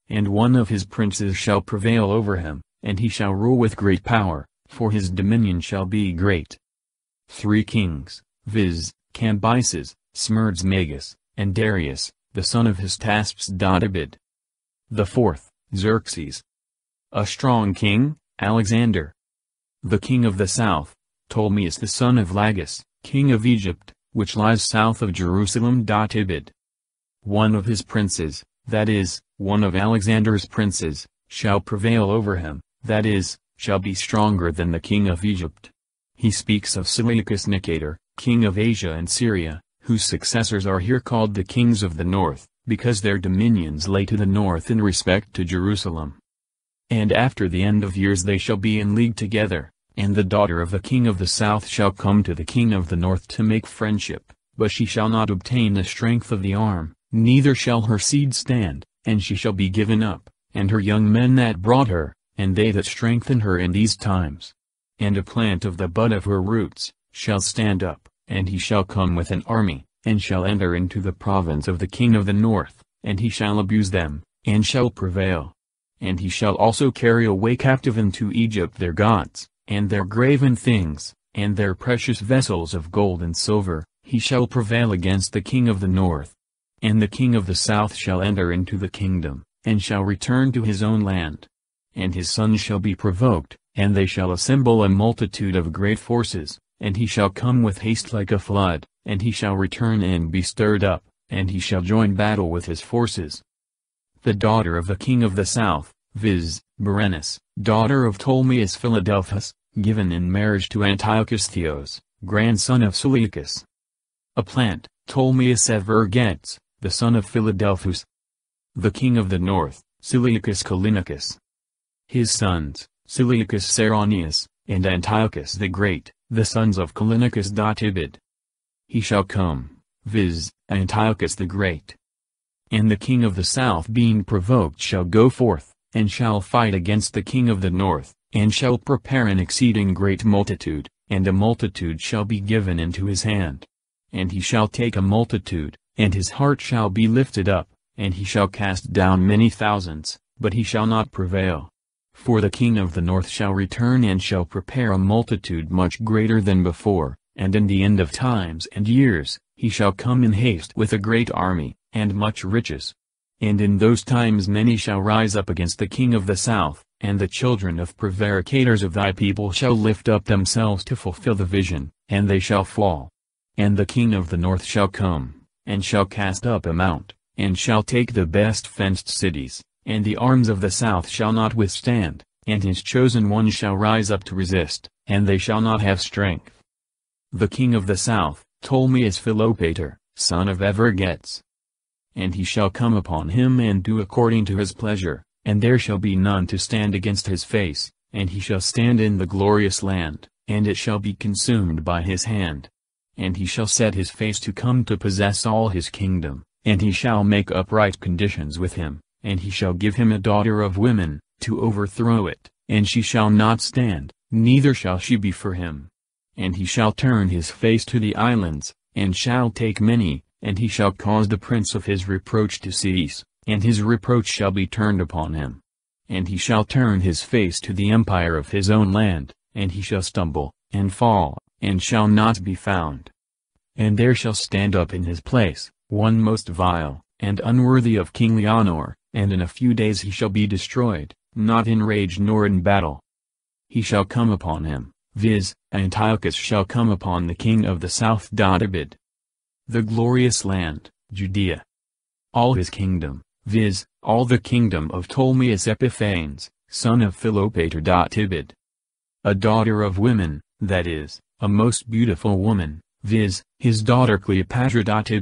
[SPEAKER 4] and one of his princes shall prevail over him, and he shall rule with great power, for his dominion shall be great. 3 kings, viz., Cambyses, Smerdsmagus, and Darius, the son of Hystaspes. The 4th, Xerxes. A strong king, Alexander. The king of the south, Ptolemaeus the son of Lagus, king of Egypt, which lies south of Jerusalem. One of his princes, that is, one of Alexander's princes, shall prevail over him, that is, shall be stronger than the king of Egypt. He speaks of Seleucus Nicator, king of Asia and Syria, whose successors are here called the kings of the north, because their dominions lay to the north in respect to Jerusalem. And after the end of years they shall be in league together, and the daughter of the king of the south shall come to the king of the north to make friendship, but she shall not obtain the strength of the arm, neither shall her seed stand, and she shall be given up, and her young men that brought her, and they that strengthen her in these times. And a plant of the bud of her roots, shall stand up, and he shall come with an army, and shall enter into the province of the king of the north, and he shall abuse them, and shall prevail. And he shall also carry away captive into Egypt their gods, and their graven things, and their precious vessels of gold and silver, he shall prevail against the king of the north. And the king of the south shall enter into the kingdom, and shall return to his own land. And his sons shall be provoked, and they shall assemble a multitude of great forces, and he shall come with haste like a flood, and he shall return and be stirred up, and he shall join battle with his forces. The daughter of the king of the south, viz., Berenice, daughter of Ptolemaeus Philadelphus, given in marriage to Antiochus Theos, grandson of Seleucus. A plant, Ptolemaeus Evergetes, the son of Philadelphus. The king of the north, Seleucus Callinicus. His sons, Seleucus Saronius, and Antiochus the Great, the sons of Callinicus. He shall come, viz., Antiochus the Great. And the king of the south being provoked shall go forth, and shall fight against the king of the north, and shall prepare an exceeding great multitude, and a multitude shall be given into his hand. And he shall take a multitude, and his heart shall be lifted up, and he shall cast down many thousands, but he shall not prevail. For the king of the north shall return and shall prepare a multitude much greater than before, and in the end of times and years, he shall come in haste with a great army, and much riches. And in those times many shall rise up against the king of the south, and the children of prevaricators of thy people shall lift up themselves to fulfill the vision, and they shall fall. And the king of the north shall come, and shall cast up a mount, and shall take the best fenced cities, and the arms of the south shall not withstand, and his chosen ones shall rise up to resist, and they shall not have strength. The king of the south, Ptolemaeus Philopator, son of Evergetes. And he shall come upon him and do according to his pleasure, and there shall be none to stand against his face, and he shall stand in the glorious land, and it shall be consumed by his hand. And he shall set his face to come to possess all his kingdom, and he shall make upright conditions with him, and he shall give him a daughter of women, to overthrow it, and she shall not stand, neither shall she be for him. And he shall turn his face to the islands, and shall take many, and he shall cause the prince of his reproach to cease, and his reproach shall be turned upon him. And he shall turn his face to the empire of his own land, and he shall stumble, and fall, and shall not be found. And there shall stand up in his place, one most vile, and unworthy of King Leonor, and in a few days he shall be destroyed, not in rage nor in battle. He shall come upon him, viz., Antiochus shall come upon the king of the south. The glorious land, Judea. All his kingdom, viz., all the kingdom of Ptolemaeus Epiphanes, son of Philopator. A daughter of women, that is, a most beautiful woman, viz., his daughter Cleopatra.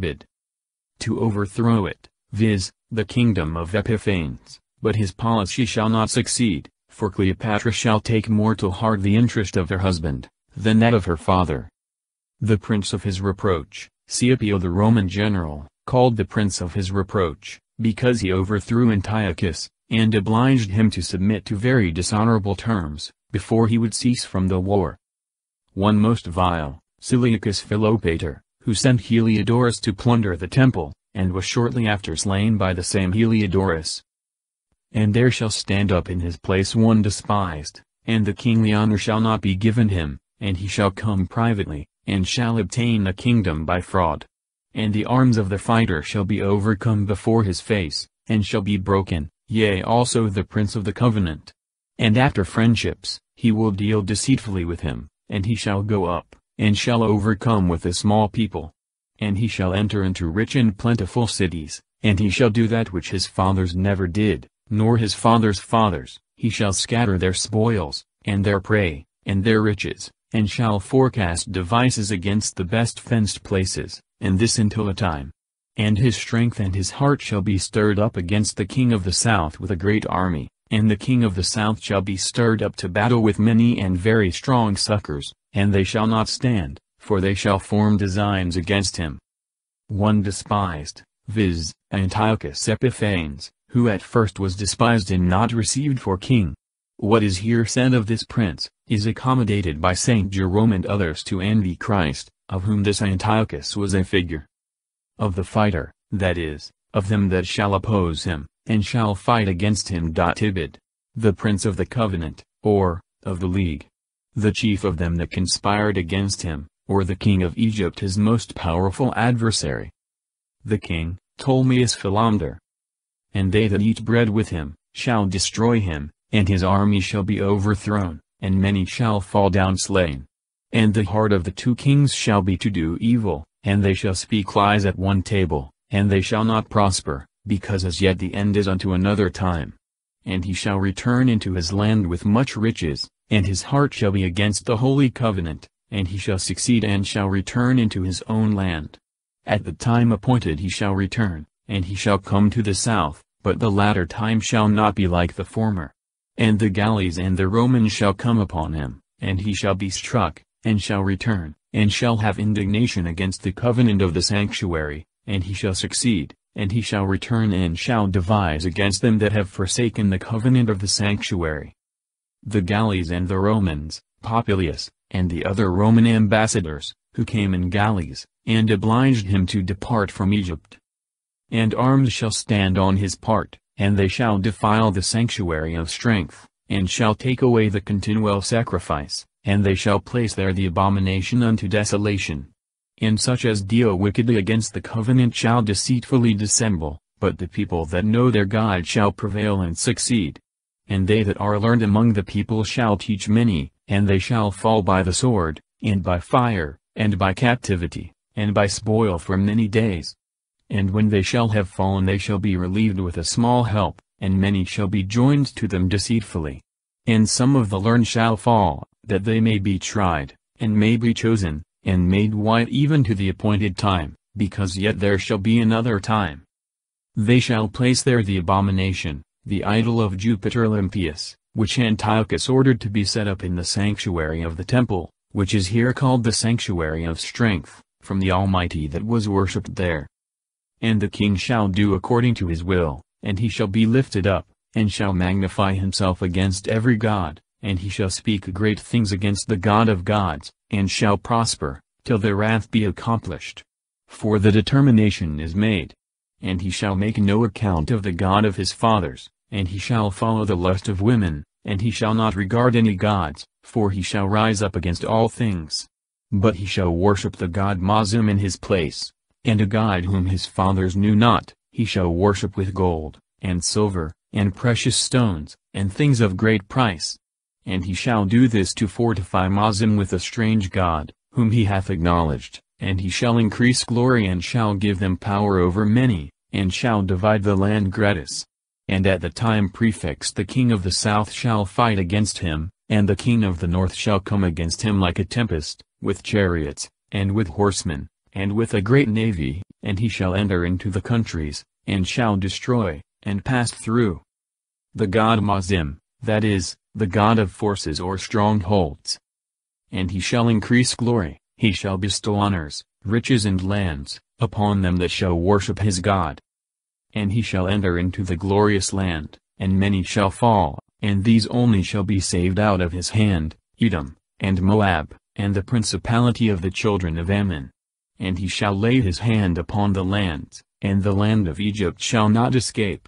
[SPEAKER 4] To overthrow it, viz., the kingdom of Epiphanes, but his policy shall not succeed, for Cleopatra shall take more to heart the interest of her husband, than that of her father. The prince of his reproach, Scipio the Roman general, called the prince of his reproach, because he overthrew Antiochus, and obliged him to submit to very dishonorable terms, before he would cease from the war. One most vile, Seleucus Philopator, who sent Heliodorus to plunder the temple, and was shortly after slain by the same Heliodorus. And there shall stand up in his place one despised, and the kingly honor shall not be given him, and he shall come privately, and shall obtain the kingdom by fraud. And the arms of the fighter shall be overcome before his face, and shall be broken, yea also the prince of the covenant. And after friendships, he will deal deceitfully with him, and he shall go up, and shall overcome with a small people. And he shall enter into rich and plentiful cities, and he shall do that which his fathers never did, nor his fathers' fathers. He shall scatter their spoils, and their prey, and their riches, and shall forecast devices against the best fenced places, and this until a time. And his strength and his heart shall be stirred up against the king of the south with a great army, and the king of the south shall be stirred up to battle with many and very strong succors, and they shall not stand, for they shall form designs against him. One despised, viz., Antiochus Epiphanes, who at first was despised and not received for king. What is here said of this prince, is accommodated by St Jerome and others to envy Christ, of whom this Antiochus was a figure. Of the fighter, that is, of them that shall oppose him, and shall fight against him. Ibid. The prince of the covenant, or, of the league. The chief of them that conspired against him, or the king of Egypt his most powerful adversary. The king, Ptolemaeus Philander. And they that eat bread with him, shall destroy him, and his army shall be overthrown, and many shall fall down slain. And the heart of the two kings shall be to do evil, and they shall speak lies at one table, and they shall not prosper, because as yet the end is unto another time. And he shall return into his land with much riches, and his heart shall be against the holy covenant, and he shall succeed and shall return into his own land. At the time appointed he shall return, and he shall come to the south, but the latter time shall not be like the former. And the galleys and the Romans shall come upon him, and he shall be struck, and shall return, and shall have indignation against the covenant of the sanctuary, and he shall succeed, and he shall return and shall devise against them that have forsaken the covenant of the sanctuary. The galleys and the Romans, Popilius, and the other Roman ambassadors, who came in galleys, and obliged him to depart from Egypt. And arms shall stand on his part, and they shall defile the sanctuary of strength, and shall take away the continual sacrifice, and they shall place there the abomination unto desolation. And such as deal wickedly against the covenant shall deceitfully dissemble, but the people that know their God shall prevail and succeed. And they that are learned among the people shall teach many, and they shall fall by the sword, and by fire, and by captivity, and by spoil for many days. And when they shall have fallen they shall be relieved with a small help, and many shall be joined to them deceitfully. And some of the learned shall fall, that they may be tried, and may be chosen, and made white even to the appointed time, because yet there shall be another time. They shall place there the abomination, the idol of Jupiter Olympius, which Antiochus ordered to be set up in the sanctuary of the temple, which is here called the sanctuary of strength, from the Almighty that was worshipped there. And the king shall do according to his will, and he shall be lifted up, and shall magnify himself against every god, and he shall speak great things against the God of gods, and shall prosper, till their wrath be accomplished. For the determination is made. And he shall make no account of the God of his fathers, and he shall follow the lust of women, and he shall not regard any gods, for he shall rise up against all things. But he shall worship the god Mazum in his place, and a god whom his fathers knew not, he shall worship with gold, and silver, and precious stones, and things of great price. And he shall do this to fortify Mazum with a strange god, whom he hath acknowledged, and he shall increase glory and shall give them power over many, and shall divide the land gratis. And at the time prefixed the king of the south shall fight against him, and the king of the north shall come against him like a tempest, with chariots, and with horsemen, and with a great navy, and he shall enter into the countries, and shall destroy, and pass through. The god Mazim, that is, the god of forces or strongholds. And he shall increase glory, he shall bestow honors, riches and lands, upon them that shall worship his God. And he shall enter into the glorious land, and many shall fall, and these only shall be saved out of his hand, Edom, and Moab, and the principality of the children of Ammon. And he shall lay his hand upon the lands, and the land of Egypt shall not escape.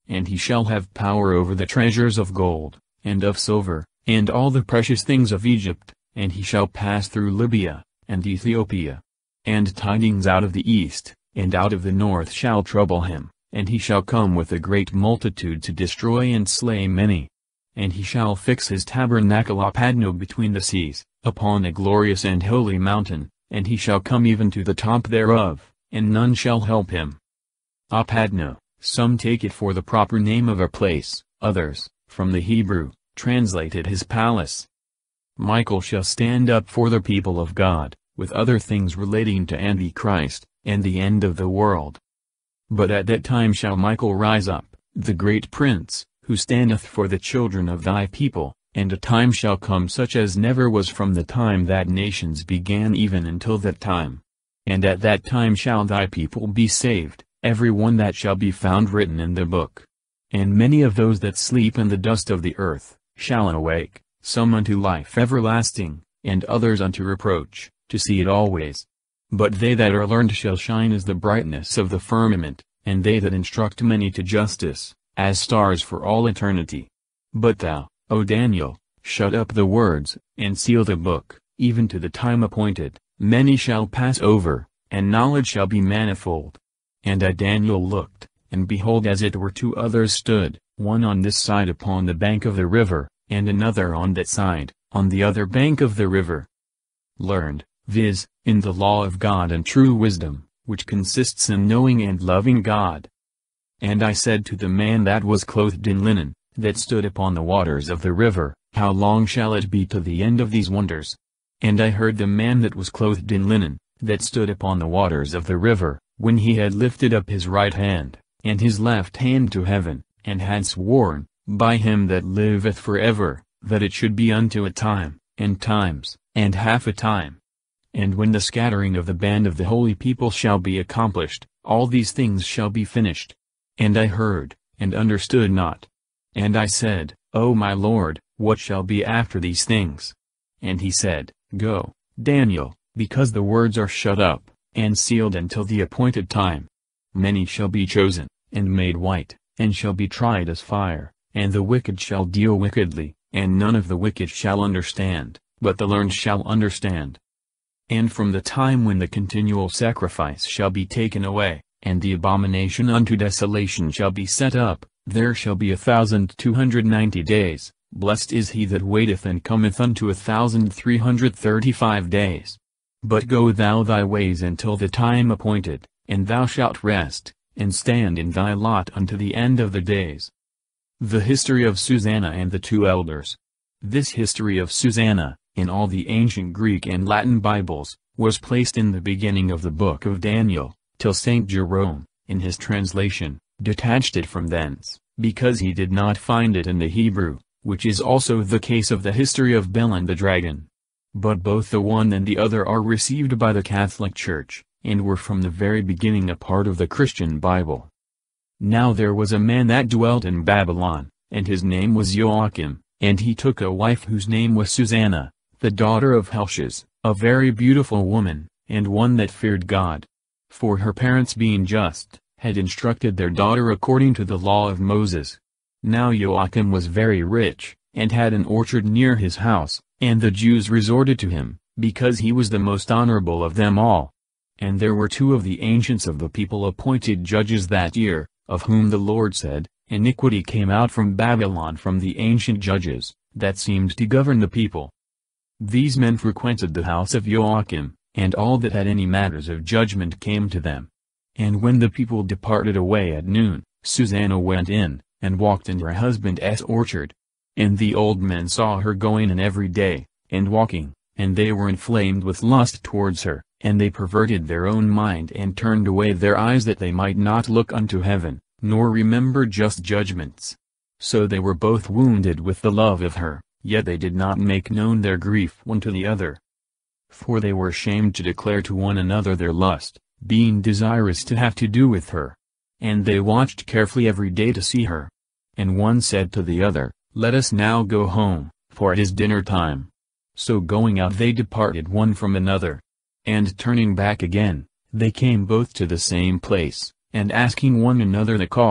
[SPEAKER 4] and he shall have power over the treasures of gold, and of silver, and all the precious things of Egypt, and he shall pass through Libya, and Ethiopia. And tidings out of the east, and out of the north shall trouble him, and he shall come with a great multitude to destroy and slay many. And he shall fix his tabernacle Opadno between the seas, upon a glorious and holy mountain, and he shall come even to the top thereof, and none shall help him. Opadno, some take it for the proper name of a place, others, from the Hebrew, translated his palace. Michael shall stand up for the people of God, with other things relating to Antichrist, and the end of the world. But at that time shall Michael rise up, the great prince, who standeth for the children of thy people, and a time shall come such as never was from the time that nations began even until that time. And at that time shall thy people be saved, every one that shall be found written in the book. And many of those that sleep in the dust of the earth, shall awake, some unto life everlasting, and others unto reproach, to see it always. But they that are learned shall shine as the brightness of the firmament, and they that instruct many to justice, as stars for all eternity. But thou, O Daniel, shut up the words, and seal the book, even to the time appointed. Many shall pass over, and knowledge shall be manifold. And I Daniel looked, and behold as it were two others stood, one on this side upon the bank of the river, and another on that side, on the other bank of the river. Learned, viz., in the law of God and true wisdom, which consists in knowing and loving God. And I said to the man that was clothed in linen, that stood upon the waters of the river, How long shall it be to the end of these wonders? And I heard the man that was clothed in linen, that stood upon the waters of the river, when he had lifted up his right hand, and his left hand to heaven, and had sworn, by him that liveth forever, that it should be unto a time, and times, and half a time. And when the scattering of the band of the holy people shall be accomplished, all these things shall be finished. And I heard, and understood not. And I said, O my Lord, what shall be after these things? And he said, Go, Daniel, because the words are shut up, and sealed until the appointed time. Many shall be chosen, and made white, and shall be tried as fire, and the wicked shall deal wickedly, and none of the wicked shall understand, but the learned shall understand. And from the time when the continual sacrifice shall be taken away, and the abomination unto desolation shall be set up, there shall be 1,290 days. Blessed is he that waiteth and cometh unto 1,335 days. But go thou thy ways until the time appointed, and thou shalt rest, and stand in thy lot unto the end of the days. The history of Susanna and the two elders. This history of Susanna, in all the ancient Greek and Latin Bibles, was placed in the beginning of the book of Daniel, till St Jerome, in his translation, detached it from thence, because he did not find it in the Hebrew, which is also the case of the history of Bel and the dragon. But both the one and the other are received by the Catholic Church, and were from the very beginning a part of the Christian Bible. Now there was a man that dwelt in Babylon, and his name was Joachim, and he took a wife whose name was Susanna, the daughter of Helcias, a very beautiful woman, and one that feared God. For her parents being just, had instructed their daughter according to the law of Moses. Now Joachim was very rich, and had an orchard near his house, and the Jews resorted to him, because he was the most honorable of them all. And there were two of the ancients of the people appointed judges that year, of whom the Lord said, Iniquity came out from Babylon from the ancient judges, that seemed to govern the people. These men frequented the house of Joachim, and all that had any matters of judgment came to them. And when the people departed away at noon, Susanna went in, and walked in her husband's orchard. And the old men saw her going in every day, and walking, and they were inflamed with lust towards her, and they perverted their own mind and turned away their eyes that they might not look unto heaven, nor remember just judgments. So they were both wounded with the love of her, yet they did not make known their grief one to the other. For they were ashamed to declare to one another their lust, being desirous to have to do with her. And they watched carefully every day to see her. And one said to the other, Let us now go home, for it is dinner time. So going out they departed one from another. And turning back again, they came both to the same place, and asking one another the cause,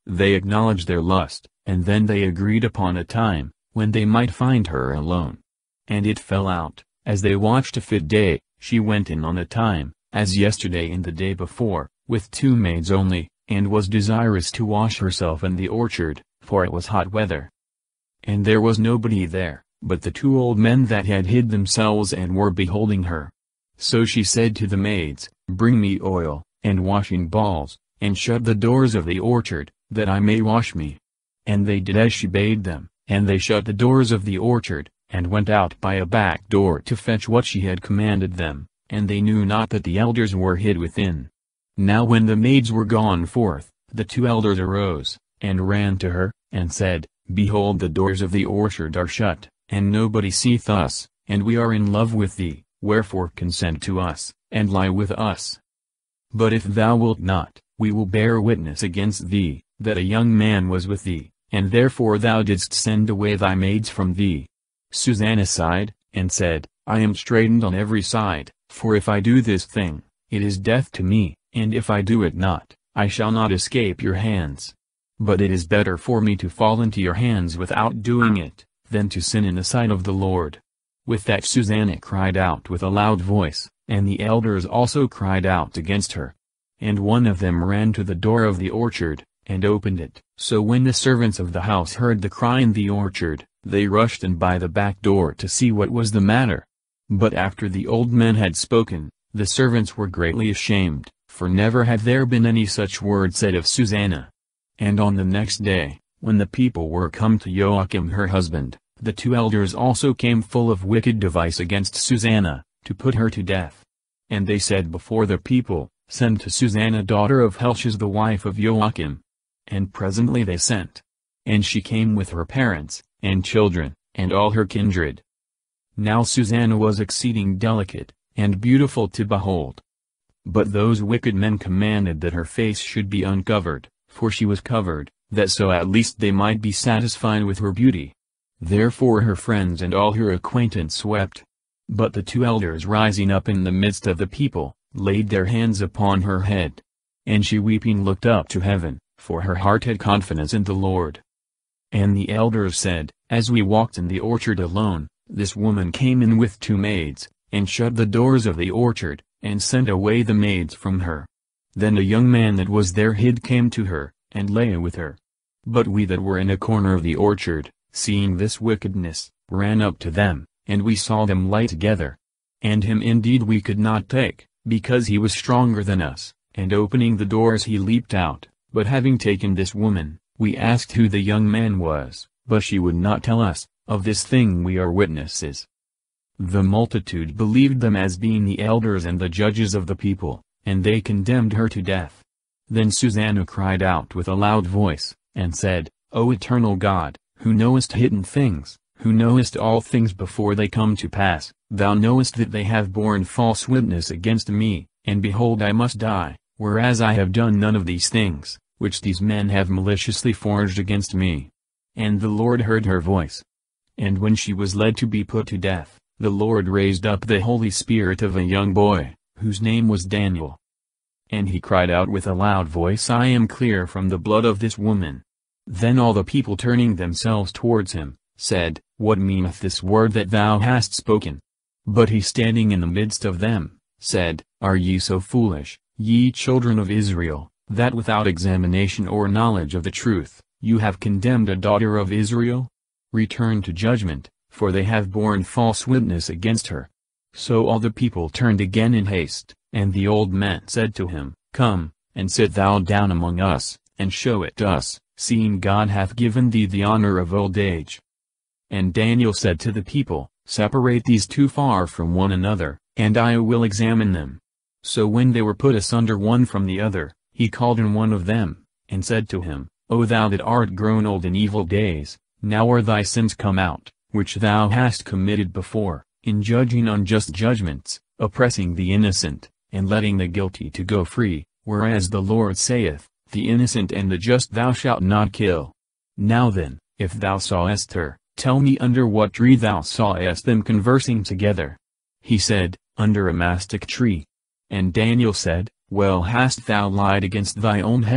[SPEAKER 4] They acknowledged their lust, and then they agreed upon a time, when they might find her alone. And it fell out, as they watched a fit day, she went in on a time, as yesterday and the day before, with 2 maids only, and was desirous to wash herself in the orchard, for it was hot weather. And there was nobody there, but the 2 old men that had hid themselves and were beholding her. So she said to the maids, Bring me oil, and washing balls, and shut the doors of the orchard, that I may wash me. And they did as she bade them, and they shut the doors of the orchard, and went out by a back door to fetch what she had commanded them, and they knew not that the elders were hid within. Now when the maids were gone forth, the 2 elders arose, and ran to her, and said, Behold, the doors of the orchard are shut, and nobody seeth us, and we are in love with thee, wherefore consent to us, and lie with us. But if thou wilt not, we will bear witness against thee, that a young man was with thee, and therefore thou didst send away thy maids from thee. Susanna sighed, and said, I am straitened on every side, for if I do this thing, it is death to me, and if I do it not, I shall not escape your hands. But it is better for me to fall into your hands without doing it, than to sin in the sight of the Lord. With that Susanna cried out with a loud voice, and the elders also cried out against her. And one of them ran to the door of the orchard, and opened it. So when the servants of the house heard the cry in the orchard, they rushed in by the back door to see what was the matter. But after the old men had spoken, the servants were greatly ashamed, for never had there been any such word said of Susanna. And on the next day, when the people were come to Joachim her husband, the 2 elders also came full of wicked device against Susanna, to put her to death. And they said before the people, Send to Susanna daughter of Helcias the wife of Joachim. And presently they sent. And she came with her parents, and children, and all her kindred. Now Susanna was exceeding delicate, and beautiful to behold. But those wicked men commanded that her face should be uncovered, for she was covered, that so at least they might be satisfied with her beauty. Therefore her friends and all her acquaintance wept. But the 2 elders rising up in the midst of the people, laid their hands upon her head. And she weeping looked up to heaven, for her heart had confidence in the Lord. And the elders said, As we walked in the orchard alone, this woman came in with 2 maids, and shut the doors of the orchard, and sent away the maids from her. Then a young man that was there hid came to her, and lay with her. But we that were in a corner of the orchard, seeing this wickedness, ran up to them, and we saw them lie together. And him indeed we could not take, because he was stronger than us, and opening the doors he leaped out. But having taken this woman, we asked who the young man was, but she would not tell us. Of this thing we are witnesses. The multitude believed them as being the elders and the judges of the people, and they condemned her to death. Then Susanna cried out with a loud voice, and said, O eternal God, who knowest hidden things, who knowest all things before they come to pass, thou knowest that they have borne false witness against me, and behold I must die, whereas I have done none of these things, which these men have maliciously forged against me. And the Lord heard her voice. And when she was led to be put to death, the Lord raised up the Holy Spirit of a young boy, whose name was Daniel. And he cried out with a loud voice, I am clear from the blood of this woman. Then all the people turning themselves towards him, said, What meaneth this word that thou hast spoken? But he standing in the midst of them, said, Are ye so foolish, ye children of Israel, that without examination or knowledge of the truth, you have condemned a daughter of Israel? Return to judgment, for they have borne false witness against her. So all the people turned again in haste, and the old men said to him, Come, and sit thou down among us, and show it us, seeing God hath given thee the honor of old age. And Daniel said to the people, Separate these 2 far from one another, and I will examine them. So when they were put asunder one from the other, he called in one of them, and said to him, O thou that art grown old in evil days, now are thy sins come out, which thou hast committed before, in judging unjust judgments, oppressing the innocent, and letting the guilty to go free, whereas the Lord saith, The innocent and the just thou shalt not kill. Now then, if thou sawest her, tell me under what tree thou sawest them conversing together. He said, Under a mastic tree. And Daniel said, Well hast thou lied against thy own head,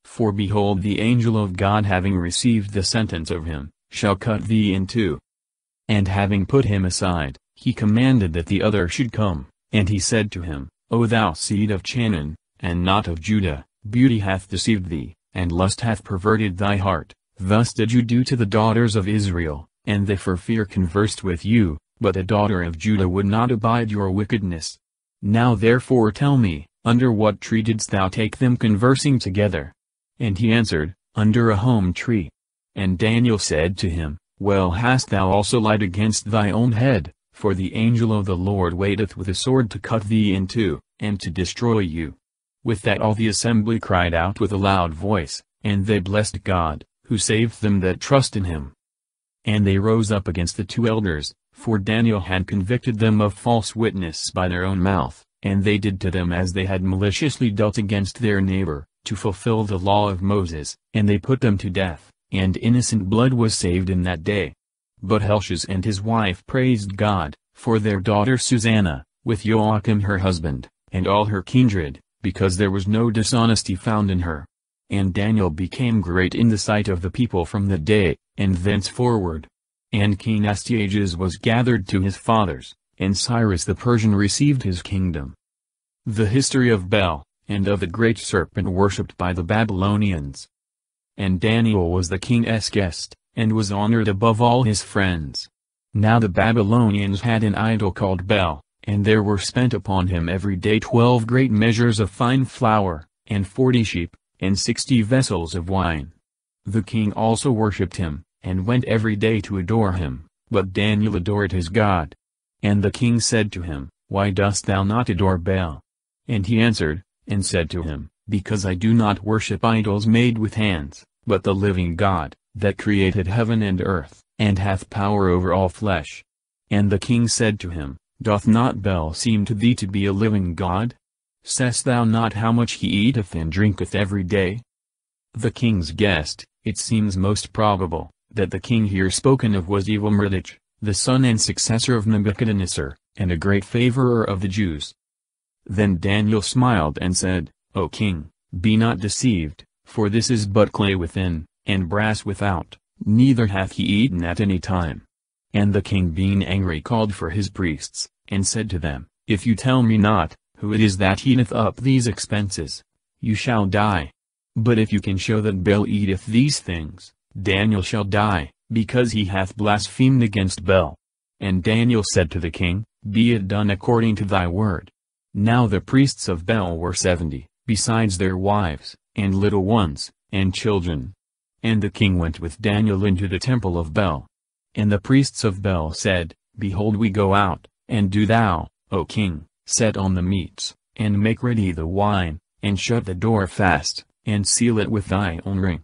[SPEAKER 4] For behold, the angel of God, having received the sentence of him, shall cut thee in two. And having put him aside, he commanded that the other should come, and he said to him, O thou seed of Chanaan, and not of Judah, beauty hath deceived thee, and lust hath perverted thy heart. Thus did you do to the daughters of Israel, and they for fear conversed with you, but the daughter of Judah would not abide your wickedness. Now therefore tell me, under what tree didst thou take them conversing together? And he answered, Under a holm tree. And Daniel said to him, Well hast thou also lied against thy own head, for the angel of the Lord waiteth with a sword to cut thee in two, and to destroy you. With that all the assembly cried out with a loud voice, and they blessed God, who saved them that trust in him. And they rose up against the two elders, for Daniel had convicted them of false witness by their own mouth, and they did to them as they had maliciously dealt against their neighbor, to fulfill the law of Moses, and they put them to death, and innocent blood was saved in that day. But Helcias and his wife praised God, for their daughter Susanna, with Joachim her husband, and all her kindred, because there was no dishonesty found in her. And Daniel became great in the sight of the people from that day, and thenceforward. And King Astyages was gathered to his fathers, and Cyrus the Persian received his kingdom. The history of Bel, and of the great serpent worshipped by the Babylonians. And Daniel was the king's guest, and was honored above all his friends. Now the Babylonians had an idol called Bel, and there were spent upon him every day 12 great measures of fine flour, and 40 sheep, and 60 vessels of wine. The king also worshipped him, and went every day to adore him, but Daniel adored his God. And the king said to him, Why dost thou not adore Baal? And he answered, and said to him, Because I do not worship idols made with hands, but the living God, that created heaven and earth, and hath power over all flesh. And the king said to him, Doth not Baal seem to thee to be a living God? Seest thou not how much he eateth and drinketh every day? The king's guest, it seems most probable, that the king here spoken of was evil Merdach, the son and successor of Nebuchadnezzar, and a great favorer of the Jews. Then Daniel smiled and said, O king, be not deceived, for this is but clay within, and brass without, neither hath he eaten at any time. And the king being angry called for his priests, and said to them, If you tell me not, who it is that eateth up these expenses, you shall die. But if you can show that Baal eateth these things, Daniel shall die, because he hath blasphemed against Baal. And Daniel said to the king, Be it done according to thy word. Now the priests of Baal were 70, besides their wives, and little ones, and children. And the king went with Daniel into the temple of Baal. And the priests of Baal said, Behold, we go out, and do thou, O king, set on the meats, and make ready the wine, and shut the door fast, and seal it with thy own ring.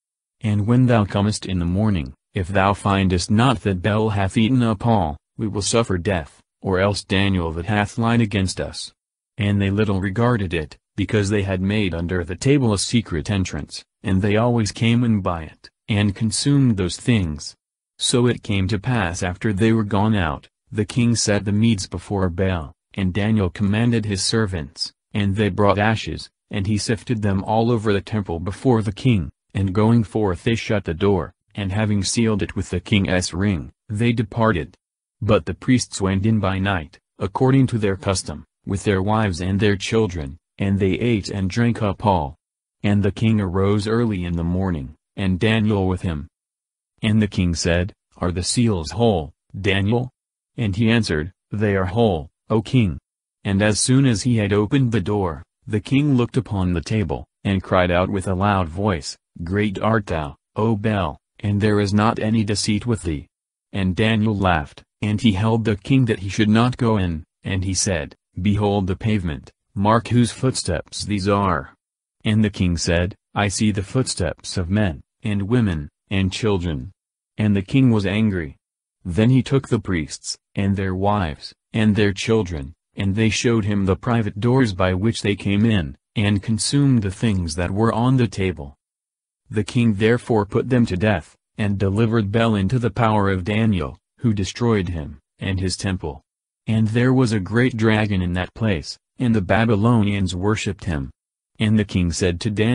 [SPEAKER 4] And when thou comest in the morning, if thou findest not that Baal hath eaten up all, we will suffer death, or else Daniel that hath lied against us. And they little regarded it, because they had made under the table a secret entrance, and they always came in by it, and consumed those things. So it came to pass after they were gone out, the king set the meats before Baal, and Daniel commanded his servants, and they brought ashes, and he sifted them all over the temple before the king, and going forth they shut the door, and having sealed it with the king's ring, they departed. But the priests went in by night, according to their custom, with their wives and their children, and they ate and drank up all. And the king arose early in the morning, and Daniel with him. And the king said, Are the seals whole, Daniel? And he answered, They are whole, O king. And as soon as he had opened the door, the king looked upon the table, and cried out with a loud voice, Great art thou, O Baal, and there is not any deceit with thee. And Daniel laughed, and he held the king that he should not go in, and he said, Behold the pavement, mark whose footsteps these are. And the king said, I see the footsteps of men, and women, and children. And the king was angry. Then he took the priests, and their wives, and their children, and they showed him the private doors by which they came in, and consumed the things that were on the table. The king therefore put them to death, and delivered Baal into the power of Daniel, who destroyed him, and his temple. And there was a great dragon in that place, and the Babylonians worshipped him. And the king said to Daniel,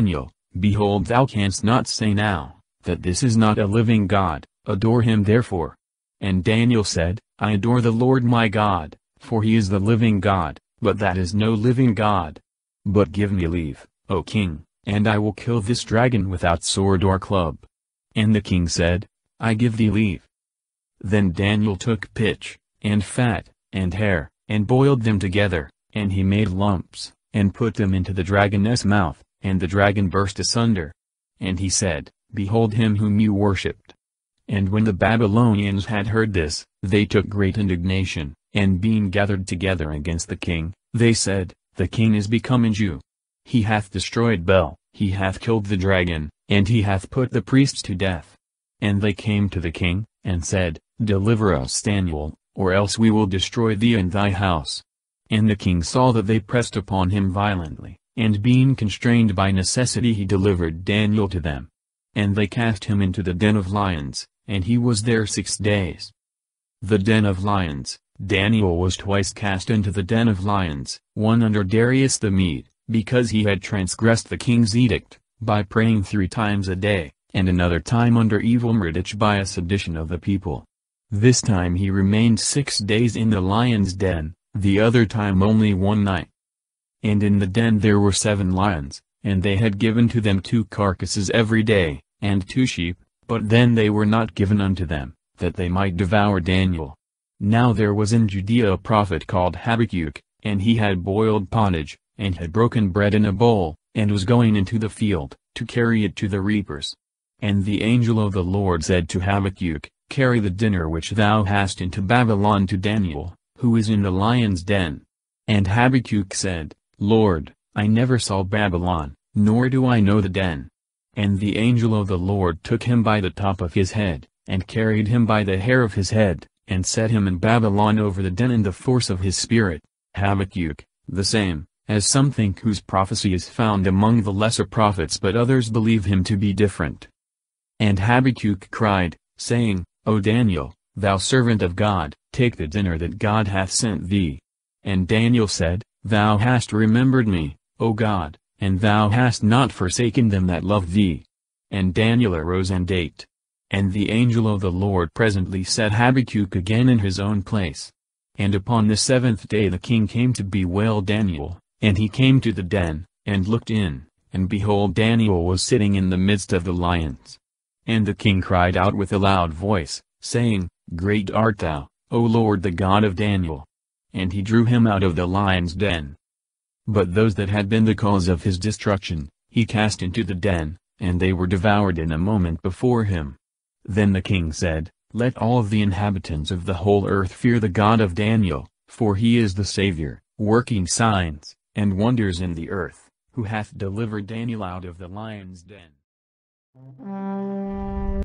[SPEAKER 4] Behold, thou canst not say now, that this is not a living God, adore him therefore. And Daniel said, I adore the Lord my God, for he is the living God, but that is no living God. But give me leave, O king, and I will kill this dragon without sword or club. And the king said, I give thee leave. Then Daniel took pitch, and fat, and hair, and boiled them together, and he made lumps, and put them into the dragon's mouth, and the dragon burst asunder. And he said, Behold him whom you worshipped. And when the Babylonians had heard this, they took great indignation, and being gathered together against the king, they said, The king is become a Jew. He hath destroyed Bel, he hath killed the dragon, and he hath put the priests to death. And they came to the king, and said, Deliver us Daniel, or else we will destroy thee and thy house. And the king saw that they pressed upon him violently, and being constrained by necessity he delivered Daniel to them. And they cast him into the den of lions, and he was there 6 days. The den of lions. Daniel was twice cast into the den of lions, one under Darius the Mede, because he had transgressed the king's edict, by praying 3 times a day, and another time under evil Merodach by a sedition of the people. This time he remained 6 days in the lion's den, the other time only 1 night. And in the den there were 7 lions, and they had given to them 2 carcasses every day, and 2 sheep, but then they were not given unto them, that they might devour Daniel. Now there was in Judea a prophet called Habakkuk, and he had boiled pottage, and had broken bread in a bowl, and was going into the field, to carry it to the reapers. And the angel of the Lord said to Habakkuk, Carry the dinner which thou hast into Babylon to Daniel, who is in the lion's den. And Habakkuk said, Lord, I never saw Babylon, nor do I know the den. And the angel of the Lord took him by the top of his head, and carried him by the hair of his head, and set him in Babylon over the den in the force of his spirit. Habakkuk, the same, as some think whose prophecy is found among the lesser prophets, but others believe him to be different. And Habakkuk cried, saying, O Daniel, thou servant of God, take the dinner that God hath sent thee. And Daniel said, Thou hast remembered me, O God, and thou hast not forsaken them that love thee. And Daniel arose and ate. And the angel of the Lord presently set Habakkuk again in his own place. And upon the 7th day the king came to bewail Daniel, and he came to the den, and looked in, and behold Daniel was sitting in the midst of the lions. And the king cried out with a loud voice, saying, Great art thou, O Lord the God of Daniel. And he drew him out of the lion's den. But those that had been the cause of his destruction, he cast into the den, and they were devoured in a moment before him. Then the king said, Let all the inhabitants of the whole earth fear the God of Daniel, for he is the Savior, working signs and wonders in the earth, who hath delivered Daniel out of the lion's den.